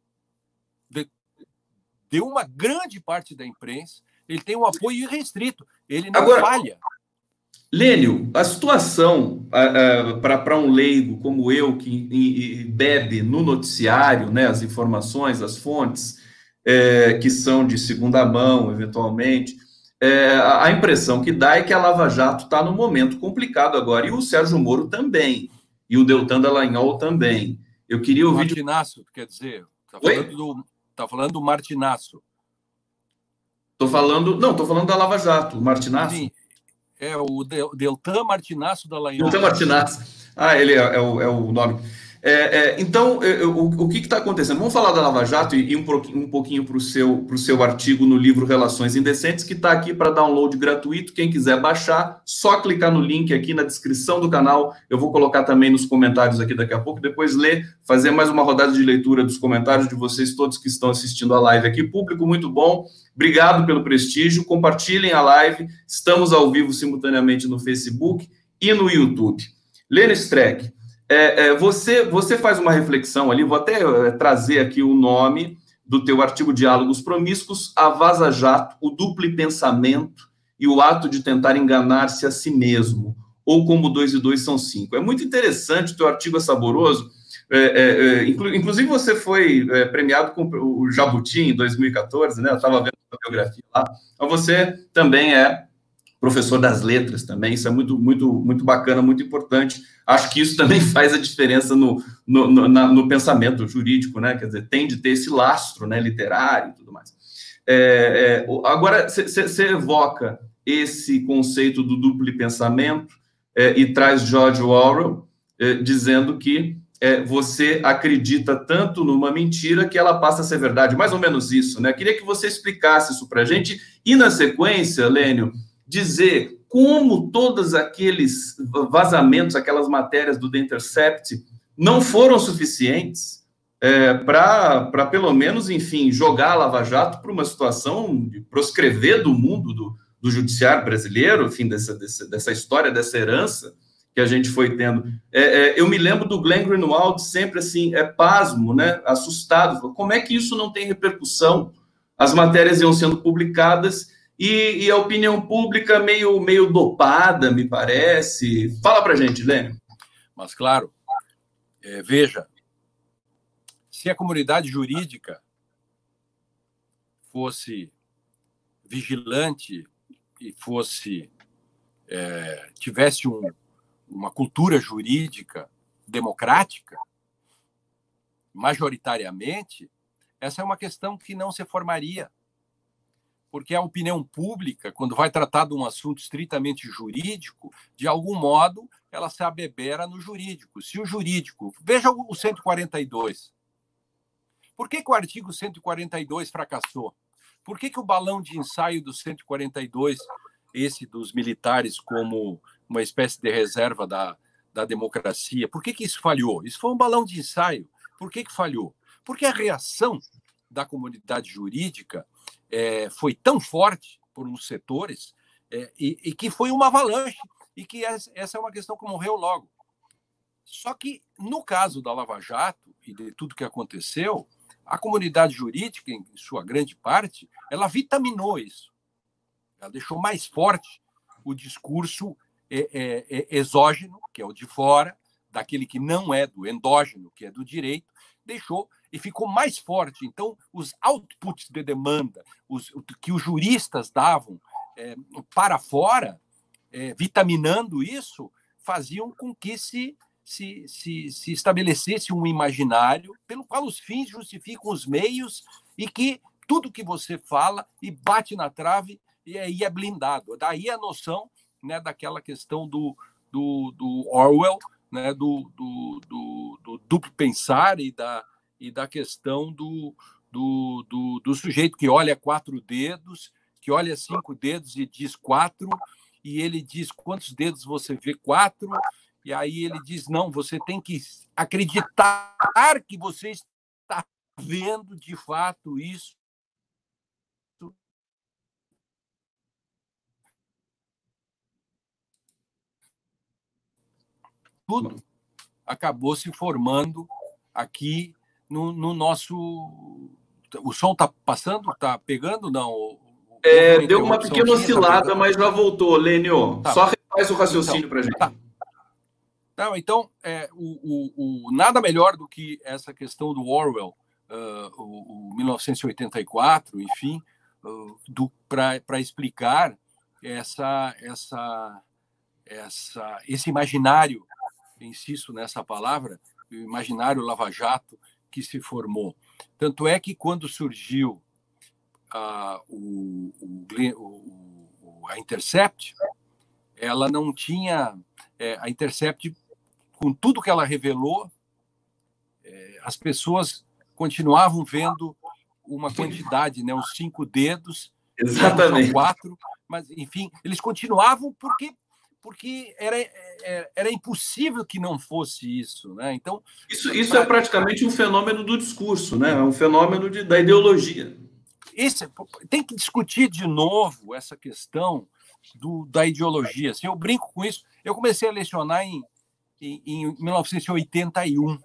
de uma grande parte da imprensa. Ele tem um apoio irrestrito. Ele não falha. Lênio, a situação para um leigo como eu, que bebe no noticiário, né, as informações, as fontes, que são de segunda mão, eventualmente, a impressão que dá é que a Lava Jato está num momento complicado agora, e o Sérgio Moro também, e o Deltan Dallagnol também. Eu queria ouvir... Martinasso, quer dizer, está falando do Martinasso. Estou falando da Lava Jato, o Martinasso. Sim, o Deltan Martinasso Dallagnol. Deltan Martinasso. Ele é o nome. Então, o que está acontecendo? Vamos falar da Lava Jato e um pouquinho para o seu artigo no livro Relações Indecentes, que está aqui para download gratuito. Quem quiser baixar, só clicar no link aqui na descrição do canal. Eu vou colocar também nos comentários aqui daqui a pouco, depois ler, fazer mais uma rodada de leitura dos comentários de vocês todos que estão assistindo a live aqui. Público muito bom, obrigado pelo prestígio, compartilhem a live, estamos ao vivo simultaneamente no Facebook e no YouTube. Lênio Streck, você faz uma reflexão ali, vou até trazer aqui o nome do teu artigo Diálogos Promíscuos, a Vaza Jato, o duplo pensamento e o ato de tentar enganar-se a si mesmo, ou como 2 e 2 são 5. É muito interessante, o teu artigo é saboroso, inclusive você foi premiado com o Jabuti em 2014, né? Eu estava vendo a biografia lá, mas você também é professor das letras também, isso é muito, muito, muito bacana, muito importante. Acho que isso também faz a diferença no pensamento jurídico, né? Quer dizer, tem de ter esse lastro, né, literário e tudo mais. Agora, você evoca esse conceito do duplo pensamento e traz George Orwell dizendo que você acredita tanto numa mentira que ela passa a ser verdade, mais ou menos isso, né? Queria que você explicasse isso para a gente e, na sequência, Lênio, dizer como todos aqueles vazamentos, aquelas matérias do The Intercept não foram suficientes para, pelo menos, enfim, jogar a Lava Jato para uma situação de proscrever do mundo do judiciário brasileiro, enfim, dessa história, dessa herança que a gente foi tendo. Eu me lembro do Glenn Greenwald sempre assim, pasmo, né, assustado. Como é que isso não tem repercussão? As matérias iam sendo publicadas e a opinião pública meio dopada, me parece. Fala para a gente, Lênio. Mas, claro, veja, se a comunidade jurídica fosse vigilante e tivesse uma cultura jurídica democrática, majoritariamente, essa é uma questão que não se formaria. Porque a opinião pública, quando vai tratar de um assunto estritamente jurídico, de algum modo, ela se abebera no jurídico. Se o jurídico... Veja o 142. Por que o artigo 142 fracassou? Por que o balão de ensaio do 142, esse dos militares como uma espécie de reserva da democracia, por que isso falhou? Isso foi um balão de ensaio. Por que falhou? Porque a reação da comunidade jurídica foi tão forte por uns setores e que foi uma avalanche e que essa é uma questão que morreu logo. Só que, no caso da Lava Jato e de tudo que aconteceu, a comunidade jurídica, em sua grande parte, ela vitaminou isso. Ela deixou mais forte o discurso exógeno, que é o de fora, daquele que não é do endógeno, que é do direito, deixou e ficou mais forte. Então, os outputs de demanda que os juristas davam para fora, vitaminando isso, faziam com que se estabelecesse um imaginário pelo qual os fins justificam os meios e que tudo que você fala e bate na trave e aí é blindado. Daí a noção, né, daquela questão do Orwell, né, do duplo pensar e da questão do sujeito que olha 4 dedos, que olha 5 dedos e diz 4, e ele diz quantos dedos você vê? 4, e aí ele diz, não, você tem que acreditar que você está vendo de fato isso. Tudo acabou se formando aqui no nosso... O som está passando? Está pegando? Não. Deu uma pequena oscilada, mas já voltou, Lênio. Tá. Só refaz o raciocínio para a gente. Tá. Não, então, nada melhor do que essa questão do Orwell, o 1984, enfim, para explicar esse imaginário, insisto nessa palavra, o imaginário lava-jato que se formou. Tanto é que quando surgiu a Intercept, ela não tinha... a Intercept, com tudo que ela revelou, as pessoas continuavam vendo uma quantidade, né, uns 5 dedos, exatamente, 4, mas, enfim, eles continuavam porque era impossível que não fosse isso, né? Então isso é praticamente um fenômeno do discurso, né? É um fenômeno da ideologia. Tem que discutir de novo essa questão da ideologia. Assim, eu brinco com isso. Eu comecei a lecionar em 1981.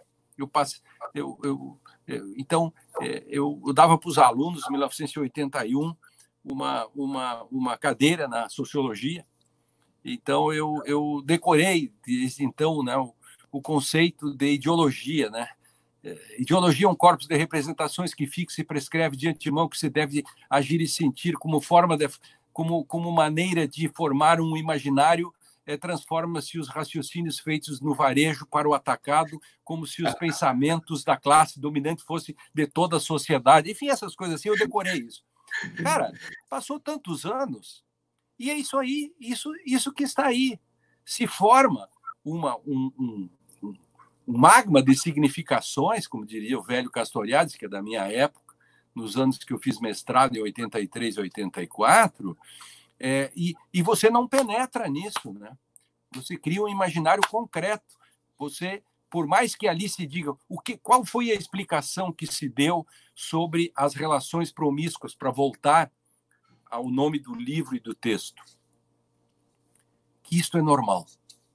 Então, eu dava para os alunos, em 1981, uma cadeira na sociologia. Então, eu decorei, desde então, né, o conceito de ideologia. Né? Ideologia é um corpus de representações que fixa e prescreve de antemão que se deve agir e sentir como maneira de formar um imaginário. Transforma-se os raciocínios feitos no varejo para o atacado, como se os pensamentos da classe dominante fossem de toda a sociedade. Enfim, essas coisas assim, eu decorei isso. Cara, passou tantos anos e é isso aí, isso que está aí. Se forma um magma de significações, como diria o velho Castoriadis, que é da minha época, nos anos que eu fiz mestrado, em 83 e 84, e você não penetra nisso, né? Você cria um imaginário concreto. Você, por mais que ali se diga qual foi a explicação que se deu sobre as relações promíscuas, para voltar ao nome do livro e do texto, que isto é normal.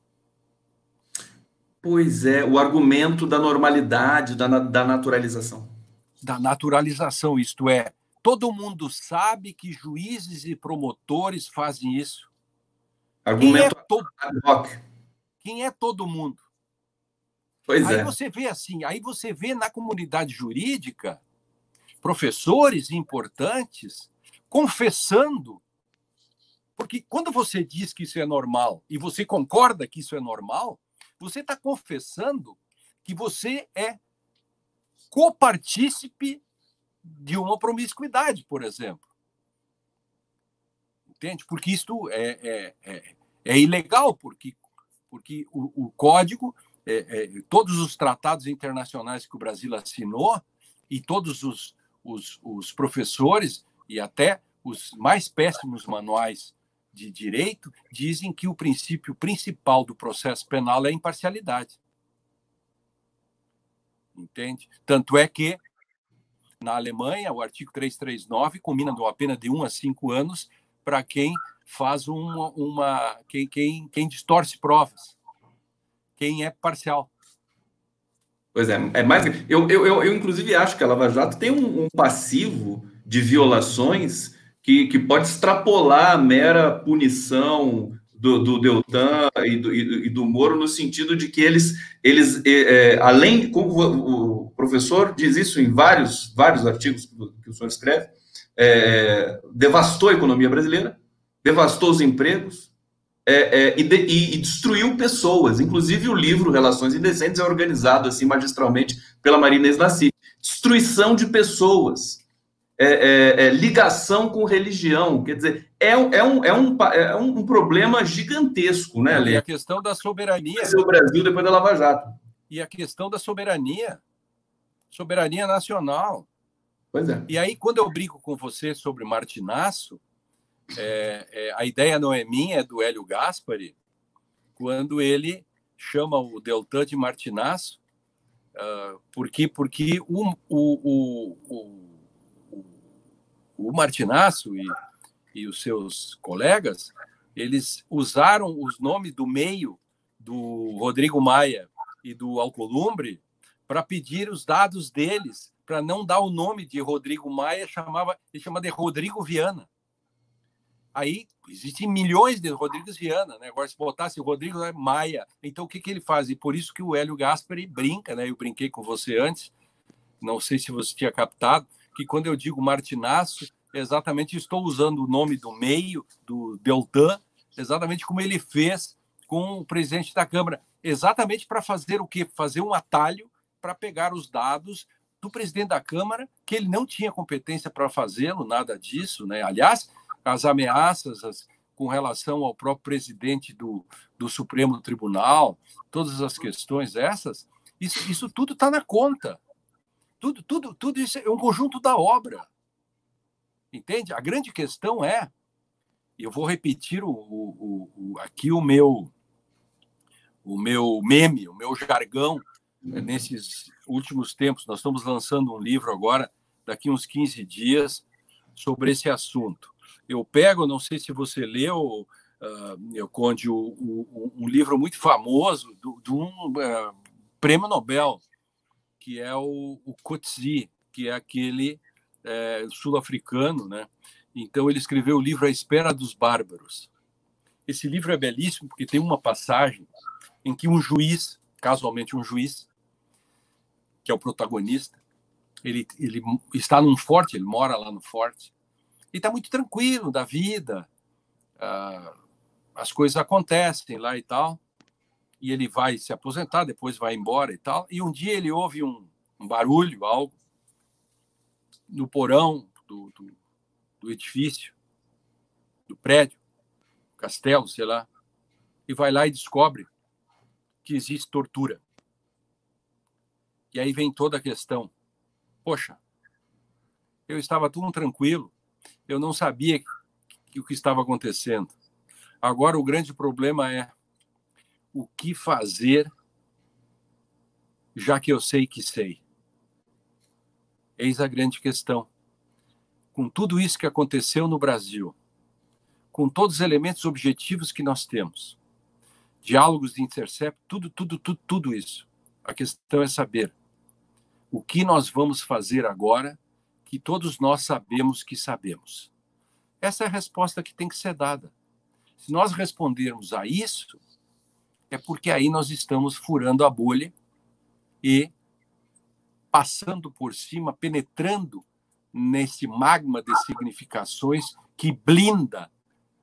Pois é, o argumento da normalidade, da naturalização. Da naturalização, isto é, todo mundo sabe que juízes e promotores fazem isso. Argumento Quem é todo mundo? Pois aí você vê na comunidade jurídica professores importantes confessando Porque quando você diz que isso é normal e você concorda que isso é normal, você está confessando que você é copartícipe de uma promiscuidade, por exemplo. Entende? Porque isto é ilegal, porque o código, todos os tratados internacionais que o Brasil assinou e todos os professores e até os mais péssimos manuais de direito dizem que o princípio principal do processo penal é a imparcialidade. Entende? Tanto é que, na Alemanha, o artigo 339 combina uma pena de 1 a 5 anos para quem faz quem distorce provas, quem é parcial. Pois é mais. Eu, inclusive, acho que a Lava Jato tem um passivo de violações que pode extrapolar a mera punição do Deltan e do Moro, no sentido de que eles além, como o professor diz isso em vários artigos que o senhor escreve, devastou a economia brasileira, devastou os empregos, e destruiu pessoas. Inclusive, o livro Relações Indecentes é organizado assim magistralmente pela Maria Inês Nascimento. Destruição de pessoas, ligação com religião. Quer dizer, é um problema gigantesco, né, Lê? E a questão da soberania. Vai ser o Brasil depois da Lava Jato. E a questão da soberania nacional. Pois é. E aí, quando eu brinco com você sobre Martinasso, a ideia não é minha, é do Hélio Gaspari, quando ele chama o Deltan de Martinasso, porque o Martinasso e os seus colegas, eles usaram os nomes do meio do Rodrigo Maia e do Alcolumbre para pedir os dados deles, para não dar o nome de Rodrigo Maia, ele chama de Rodrigo Viana. Aí existem milhões de Rodrigues Viana, né? Agora, se botasse Rodrigo Maia, então o que ele faz? E por isso que o Hélio Gaspari brinca, né? Eu brinquei com você antes, não sei se você tinha captado, que quando eu digo Martinasso, exatamente estou usando o nome do meio, do Deltan, exatamente como ele fez com o presidente da Câmara, exatamente para fazer o quê? Fazer um atalho para pegar os dados do presidente da Câmara, que ele não tinha competência para fazê-lo, nada disso, né? Aliás, as ameaças com relação ao próprio presidente do Supremo Tribunal, todas as questões essas, isso tudo está na conta. Tudo isso é um conjunto da obra. Entende? A grande questão é, e eu vou repetir aqui o meu meme, o meu jargão, nesses últimos tempos. Nós estamos lançando um livro agora, daqui uns 15 dias, sobre esse assunto. Eu pego, não sei se você leu, Conde, um livro muito famoso de um prêmio Nobel, que é o Coetzee, que é aquele sul-africano, né? Então, ele escreveu o livro A Espera dos Bárbaros. Esse livro é belíssimo porque tem uma passagem em que um juiz, casualmente um juiz, que é o protagonista, ele está num forte, ele mora lá no forte, e está muito tranquilo da vida, as coisas acontecem lá e tal, e ele vai se aposentar, depois vai embora e tal, e um dia ele ouve um barulho, algo, no porão do edifício, do prédio, castelo, sei lá, e vai lá e descobre que existe tortura. E aí vem toda a questão. Poxa, eu estava tão tranquilo, eu não sabia o que estava acontecendo. Agora o grande problema é o que fazer, já que eu sei que sei. Eis a grande questão. Com tudo isso que aconteceu no Brasil, com todos os elementos objetivos que nós temos, diálogos de Intercept, tudo isso. A questão é saber o que nós vamos fazer agora que todos nós sabemos que sabemos. Essa é a resposta que tem que ser dada. Se nós respondermos a isso, é porque aí nós estamos furando a bolha e passando por cima, penetrando nesse magma de significações que blinda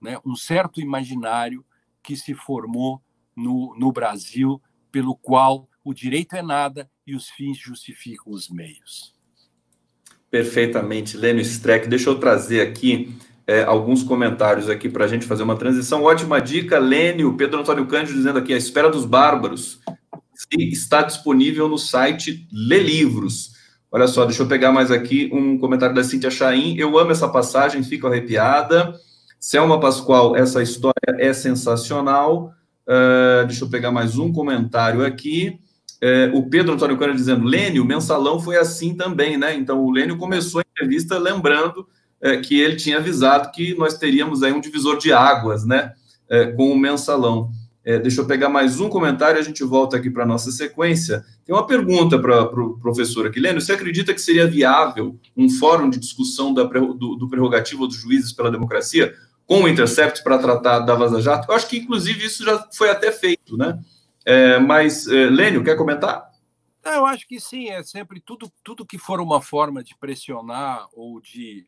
né, um certo imaginário que se formou no Brasil, pelo qual o direito é nada e os fins justificam os meios. Perfeitamente, Lênio Streck. Deixa eu trazer aqui alguns comentários aqui para a gente fazer uma transição. Ótima dica, Lênio. Pedro Antônio Cândido dizendo aqui, A Espera dos Bárbaros está disponível no site Lê Livros. Olha só, deixa eu pegar mais aqui um comentário da Cíntia Chaim. Eu amo essa passagem, fico arrepiada. Selma Pascoal, essa história é sensacional. Deixa eu pegar mais um comentário aqui. O Pedro Antônio Cândido dizendo, Lênio, o Mensalão foi assim também, né? Então, o Lênio começou a entrevista lembrando que ele tinha avisado que nós teríamos aí um divisor de águas, né? Com o Mensalão. Deixa eu pegar mais um comentário e a gente volta aqui para a nossa sequência. Tem uma pergunta para o professor aqui. Lênio, você acredita que seria viável um fórum de discussão do prerrogativo dos juízes pela democracia com o Intercept para tratar da Vaza Jato? Eu acho que, inclusive, isso já foi até feito, né? Mas, Lênio, quer comentar? Eu acho que sim, é sempre tudo que for uma forma de pressionar ou de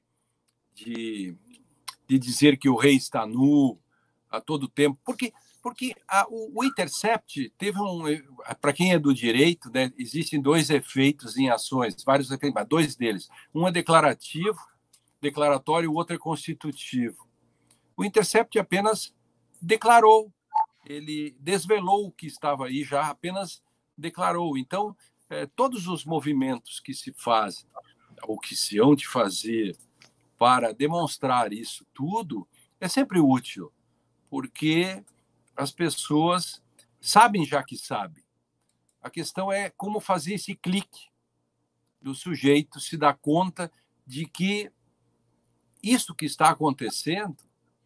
dizer que o rei está nu a todo tempo, porque o Intercept teve para quem é do direito, né, existem dois efeitos em ações, vários efeitos, mas dois deles. Um é declaratório, o outro é constitutivo. O Intercept apenas declarou, ele desvelou o que estava aí, já apenas declarou. Então, todos os movimentos que se fazem, ou que se hão de fazer para demonstrar isso tudo, é sempre útil, porque as pessoas sabem já que sabem. A questão é como fazer esse clique do sujeito se dar conta de que isso que está acontecendo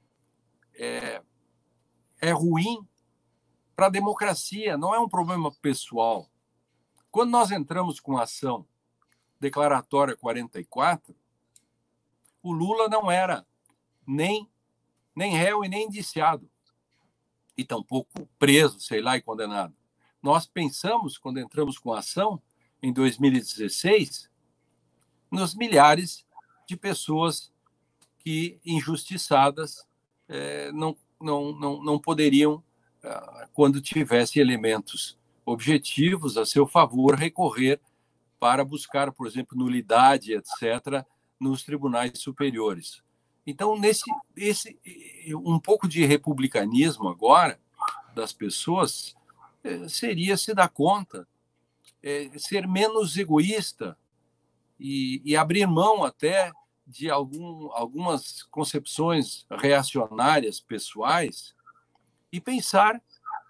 é ruim para a democracia, não é um problema pessoal. Quando nós entramos com a ação declaratória 44, o Lula não era nem réu e nem indiciado, e tampouco preso, sei lá, e condenado. Nós pensamos, quando entramos com a ação, em 2016, nos milhares de pessoas que, injustiçadas, não poderiam, quando tivesse elementos objetivos a seu favor, recorrer para buscar, por exemplo, nulidade, etc., nos tribunais superiores. Então, um pouco de republicanismo agora das pessoas seria se dar conta, ser menos egoísta e abrir mão até de algumas concepções reacionárias pessoais e pensar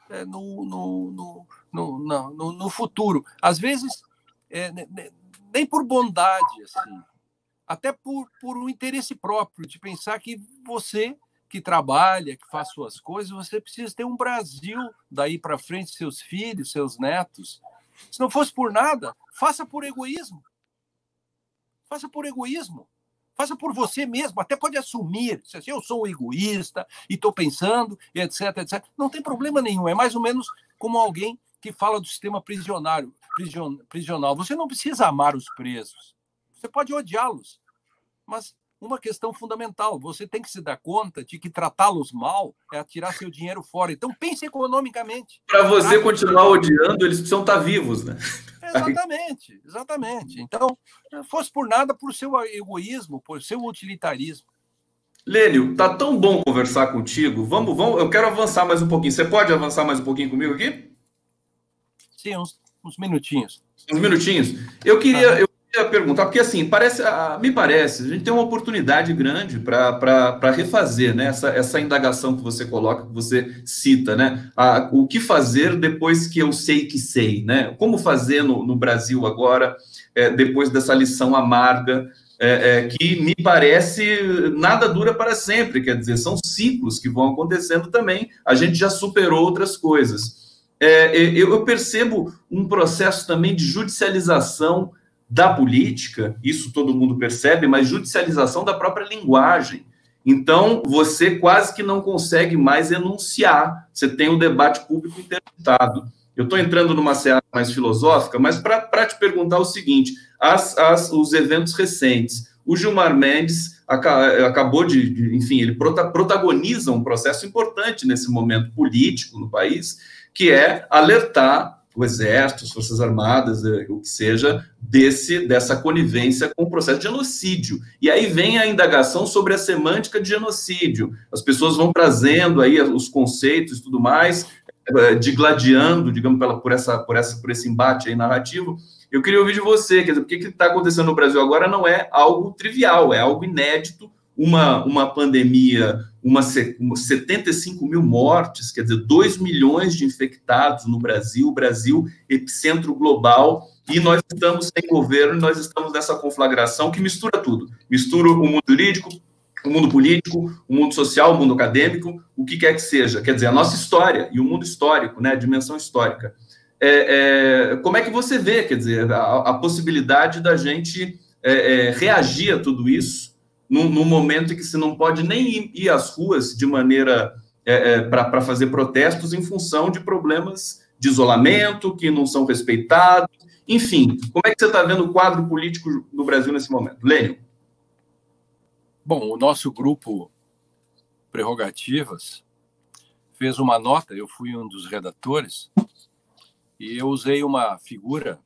no futuro. Às vezes, nem por bondade, assim, até por um interesse próprio, de pensar que você, que trabalha, que faz suas coisas, você precisa ter um Brasil daí para frente, seus filhos, seus netos. Se não fosse por nada, faça por egoísmo. Faça por egoísmo. Faça por você mesmo, até pode assumir. Eu sou um egoísta e estou pensando, etc, etc. Não tem problema nenhum. É mais ou menos como alguém que fala do sistema prisional. Você não precisa amar os presos. Você pode odiá-los, mas uma questão fundamental, você tem que se dar conta de que tratá-los mal é atirar seu dinheiro fora. Então, pense economicamente. Para você continuar odiando, eles precisam estar vivos, né? Exatamente. Então, fosse por nada, por seu egoísmo, por seu utilitarismo. Lênio, tá tão bom conversar contigo. Vamos, eu quero avançar mais um pouquinho. Você pode avançar mais um pouquinho comigo aqui? Sim, uns minutinhos. Uns minutinhos? Eu queria perguntar, porque assim, me parece, a gente tem uma oportunidade grande para refazer, né, essa indagação que você coloca, que você cita, né? O que fazer depois que eu sei que sei, né? Como fazer no Brasil agora, depois dessa lição amarga, que me parece nada dura para sempre, quer dizer, são ciclos que vão acontecendo também, a gente já superou outras coisas. Eu percebo um processo também de judicialização da política, isso todo mundo percebe, mas judicialização da própria linguagem. Então, você quase que não consegue mais enunciar, você tem um debate público interditado. Eu estou entrando numa seara mais filosófica, mas para te perguntar o seguinte, os eventos recentes, O Gilmar Mendes acabou enfim, ele protagoniza um processo importante nesse momento político no país, que é alertar o Exército, as Forças Armadas, o que seja, dessa conivência com o processo de genocídio. E aí vem a indagação sobre a semântica de genocídio. As pessoas vão trazendo aí os conceitos e tudo mais, digladiando, digamos, por esse embate aí narrativo. Eu queria ouvir de você, quer dizer, o que está acontecendo no Brasil agora não é algo trivial, é algo inédito, uma pandemia, 75 mil mortes, quer dizer, 2 milhões de infectados no Brasil, o Brasil epicentro global, e nós estamos sem governo, nós estamos nessa conflagração que mistura tudo, mistura o mundo jurídico, o mundo político, o mundo social, o mundo acadêmico, o que quer que seja, quer dizer, a nossa história e o mundo histórico, né, a dimensão histórica. Como é que você vê, quer dizer, a possibilidade da gente reagir a tudo isso num momento em que se não pode nem ir às ruas de maneira para fazer protestos em função de problemas de isolamento que não são respeitados, enfim, como é que você está vendo o quadro político no Brasil nesse momento? Lênio? Bom, o nosso grupo Prerrogativas fez uma nota, eu fui um dos redatores, e eu usei uma figura,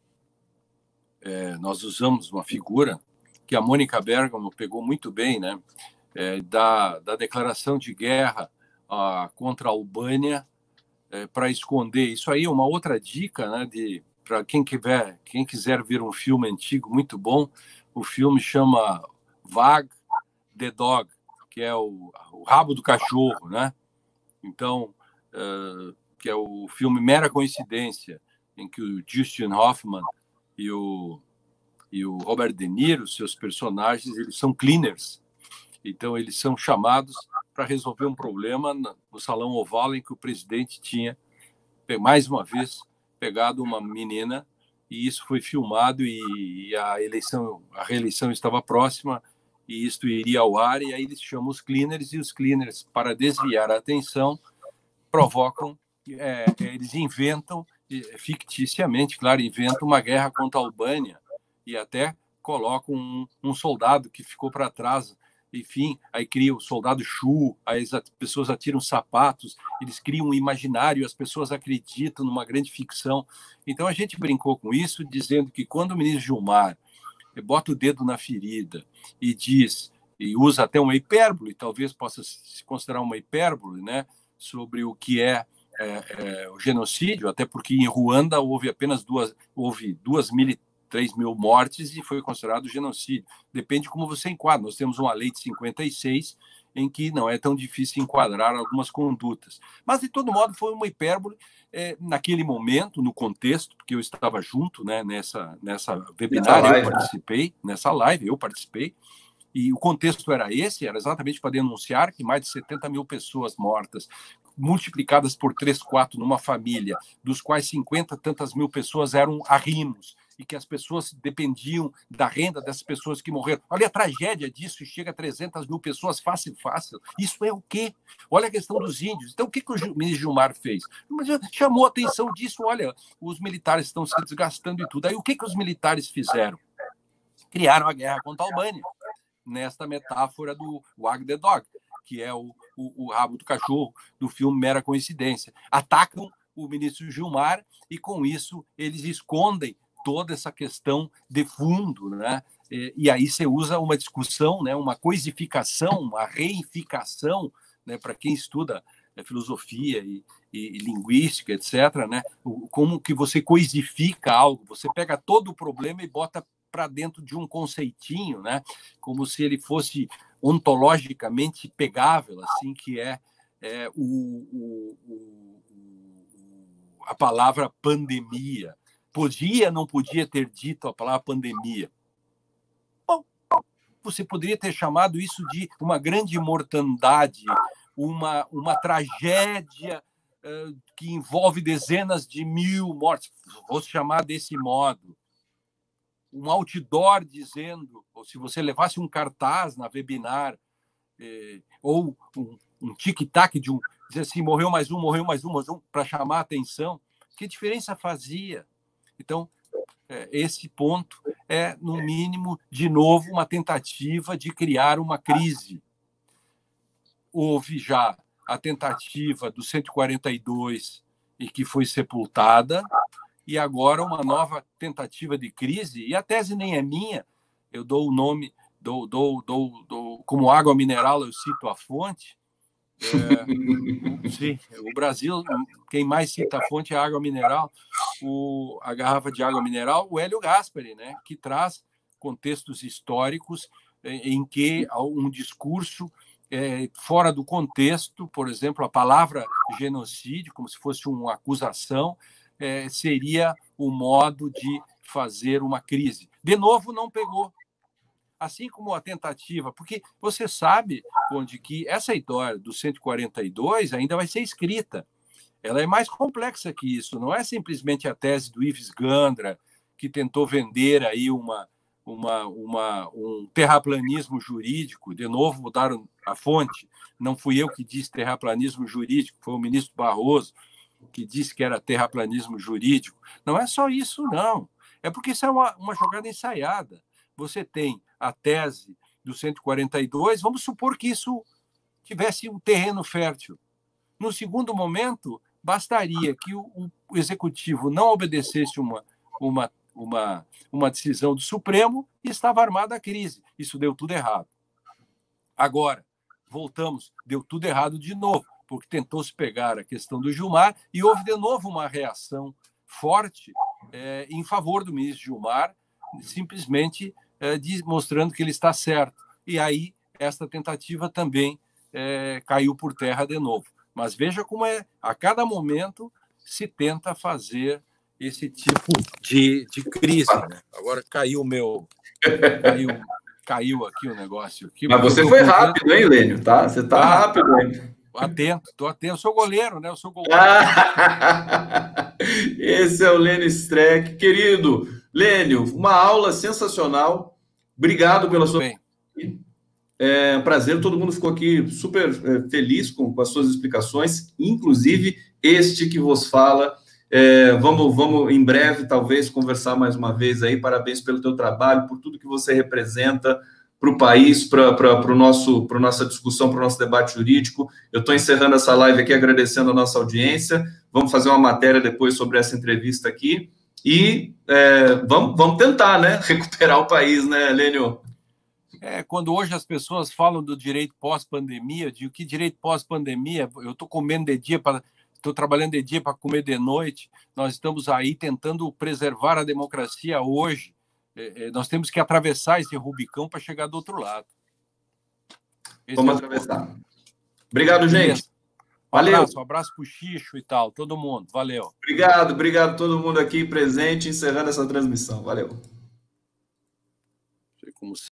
nós usamos uma figura que a Mônica Bergamo pegou muito bem, né? Da declaração de guerra contra a Albânia para esconder. Isso aí é uma outra dica, né? Para quem quiser ver um filme antigo muito bom, o filme chama Wag the Dog, que é o rabo do cachorro, né? Então, que é o filme Mera Coincidência, em que o Dustin Hoffman e o Robert De Niro, seus personagens, eles são cleaners. Então, eles são chamados para resolver um problema no Salão Oval, em que o presidente tinha, mais uma vez, pegado uma menina, e isso foi filmado, e a reeleição estava próxima, e isto iria ao ar, e aí eles chamam os cleaners, e os cleaners, para desviar a atenção, provocam, eles inventam, ficticiamente, claro, inventam uma guerra contra a Albânia, e até colocam um soldado que ficou para trás, enfim, aí cria o soldado Chu, aí as pessoas atiram sapatos, eles criam um imaginário, as pessoas acreditam numa grande ficção. Então a gente brincou com isso, dizendo que quando o ministro Gilmar bota o dedo na ferida e diz, e usa até uma hipérbole, talvez possa se considerar uma hipérbole, né, sobre o que é o genocídio, até porque em Ruanda houve apenas 3 mil mortes e foi considerado genocídio. Depende de como você enquadra. Nós temos uma lei de 56 em que não é tão difícil enquadrar algumas condutas. Mas, de todo modo, foi uma hipérbole naquele momento, no contexto, porque eu estava junto, né, nessa webinar, eu participei, nessa live, eu participei, e o contexto era exatamente para denunciar que mais de 70 mil pessoas mortas, multiplicadas por 3, 4 numa família, dos quais 50 tantas mil pessoas eram arrimos, e que as pessoas dependiam da renda dessas pessoas que morreram. Olha a tragédia disso, chega a 300 mil pessoas, fácil. Isso é o quê? Olha a questão dos índios. Então, o que o ministro Gilmar fez? Chamou a atenção disso, olha, os militares estão se desgastando e tudo. Aí, o que os militares fizeram? Criaram a guerra contra a Albânia, nesta metáfora do Wag the Dog, que é o rabo do cachorro do filme Mera Coincidência. Atacam o ministro Gilmar e, com isso, eles escondem toda essa questão de fundo, né? E aí você usa uma discussão, né? Uma coisificação, uma reificação, né? Para quem estuda filosofia e linguística, etc., né? Como que você coisifica algo? Você pega todo o problema e bota para dentro de um conceitinho, né? Como se ele fosse ontologicamente pegável, assim, que a palavra pandemia. Podia, não podia ter dito a palavra pandemia? Bom, você poderia ter chamado isso de uma grande mortandade, uma tragédia que envolve dezenas de mil mortes. Vou chamar desse modo. Um outdoor dizendo, ou se você levasse um cartaz na webinar, ou um tic-tac dizer assim, morreu mais um, para chamar a atenção, que diferença fazia? Então, esse ponto é, no mínimo, de novo, uma tentativa de criar uma crise. Houve já a tentativa do 142, e que foi sepultada, e agora uma nova tentativa de crise, e a tese nem é minha, eu dou o nome, como água mineral, eu cito a fonte. Sim, o Brasil, quem mais cita a fonte é a água mineral, a garrafa de água mineral, o Hélio Gaspari, né, que traz contextos históricos em que um discurso fora do contexto, por exemplo, a palavra genocídio, como se fosse uma acusação, seria o modo de fazer uma crise. De novo, não pegou. Assim como a tentativa, porque você sabe, Conde, que essa história do 142 ainda vai ser escrita. Ela é mais complexa que isso, não é simplesmente a tese do Ives Gandra, que tentou vender aí um terraplanismo jurídico. De novo, mudaram a fonte. Não fui eu que disse terraplanismo jurídico, foi o ministro Barroso que disse que era terraplanismo jurídico. Não é só isso, não. É porque isso é uma jogada ensaiada. Você tem a tese do 142, vamos supor que isso tivesse um terreno fértil. No segundo momento, bastaria que o executivo não obedecesse uma decisão do Supremo e estava armada a crise. Isso deu tudo errado. Agora, voltamos, deu tudo errado de novo, porque tentou-se pegar a questão do Gilmar e houve de novo uma reação forte em favor do ministro Gilmar, simplesmente mostrando que ele está certo. E aí, esta tentativa também caiu por terra de novo. Mas veja como a cada momento se tenta fazer esse tipo de crise. Né? Agora caiu o meu... Caiu aqui o negócio. Aqui, mas você foi rápido, hein, Lênio? Tá? Você está rápido, hein? Estou atento. Eu sou goleiro, né? Eu sou goleiro. Esse é o Lênio Streck. Querido Lênio, uma aula sensacional. Obrigado pela sua... É um prazer, todo mundo ficou aqui super feliz com as suas explicações, inclusive este que vos fala. Vamos em breve, talvez, conversar mais uma vez aí. Parabéns pelo teu trabalho, por tudo que você representa para o país, para nossa discussão, para o nosso debate jurídico. Eu estou encerrando essa live aqui, agradecendo a nossa audiência. Vamos fazer uma matéria depois sobre essa entrevista aqui. E vamos tentar, né, recuperar o país, né, Lênio? Quando hoje as pessoas falam do direito pós-pandemia, de que direito pós-pandemia, eu estou comendo de dia estou trabalhando de dia para comer de noite, nós estamos aí tentando preservar a democracia hoje. Nós temos que atravessar esse Rubicão para chegar do outro lado. Vamos atravessar. Obrigado, gente. Valeu. Um abraço para o Xixo e tal, todo mundo. Valeu. Obrigado todo mundo aqui presente, encerrando essa transmissão. Valeu. Como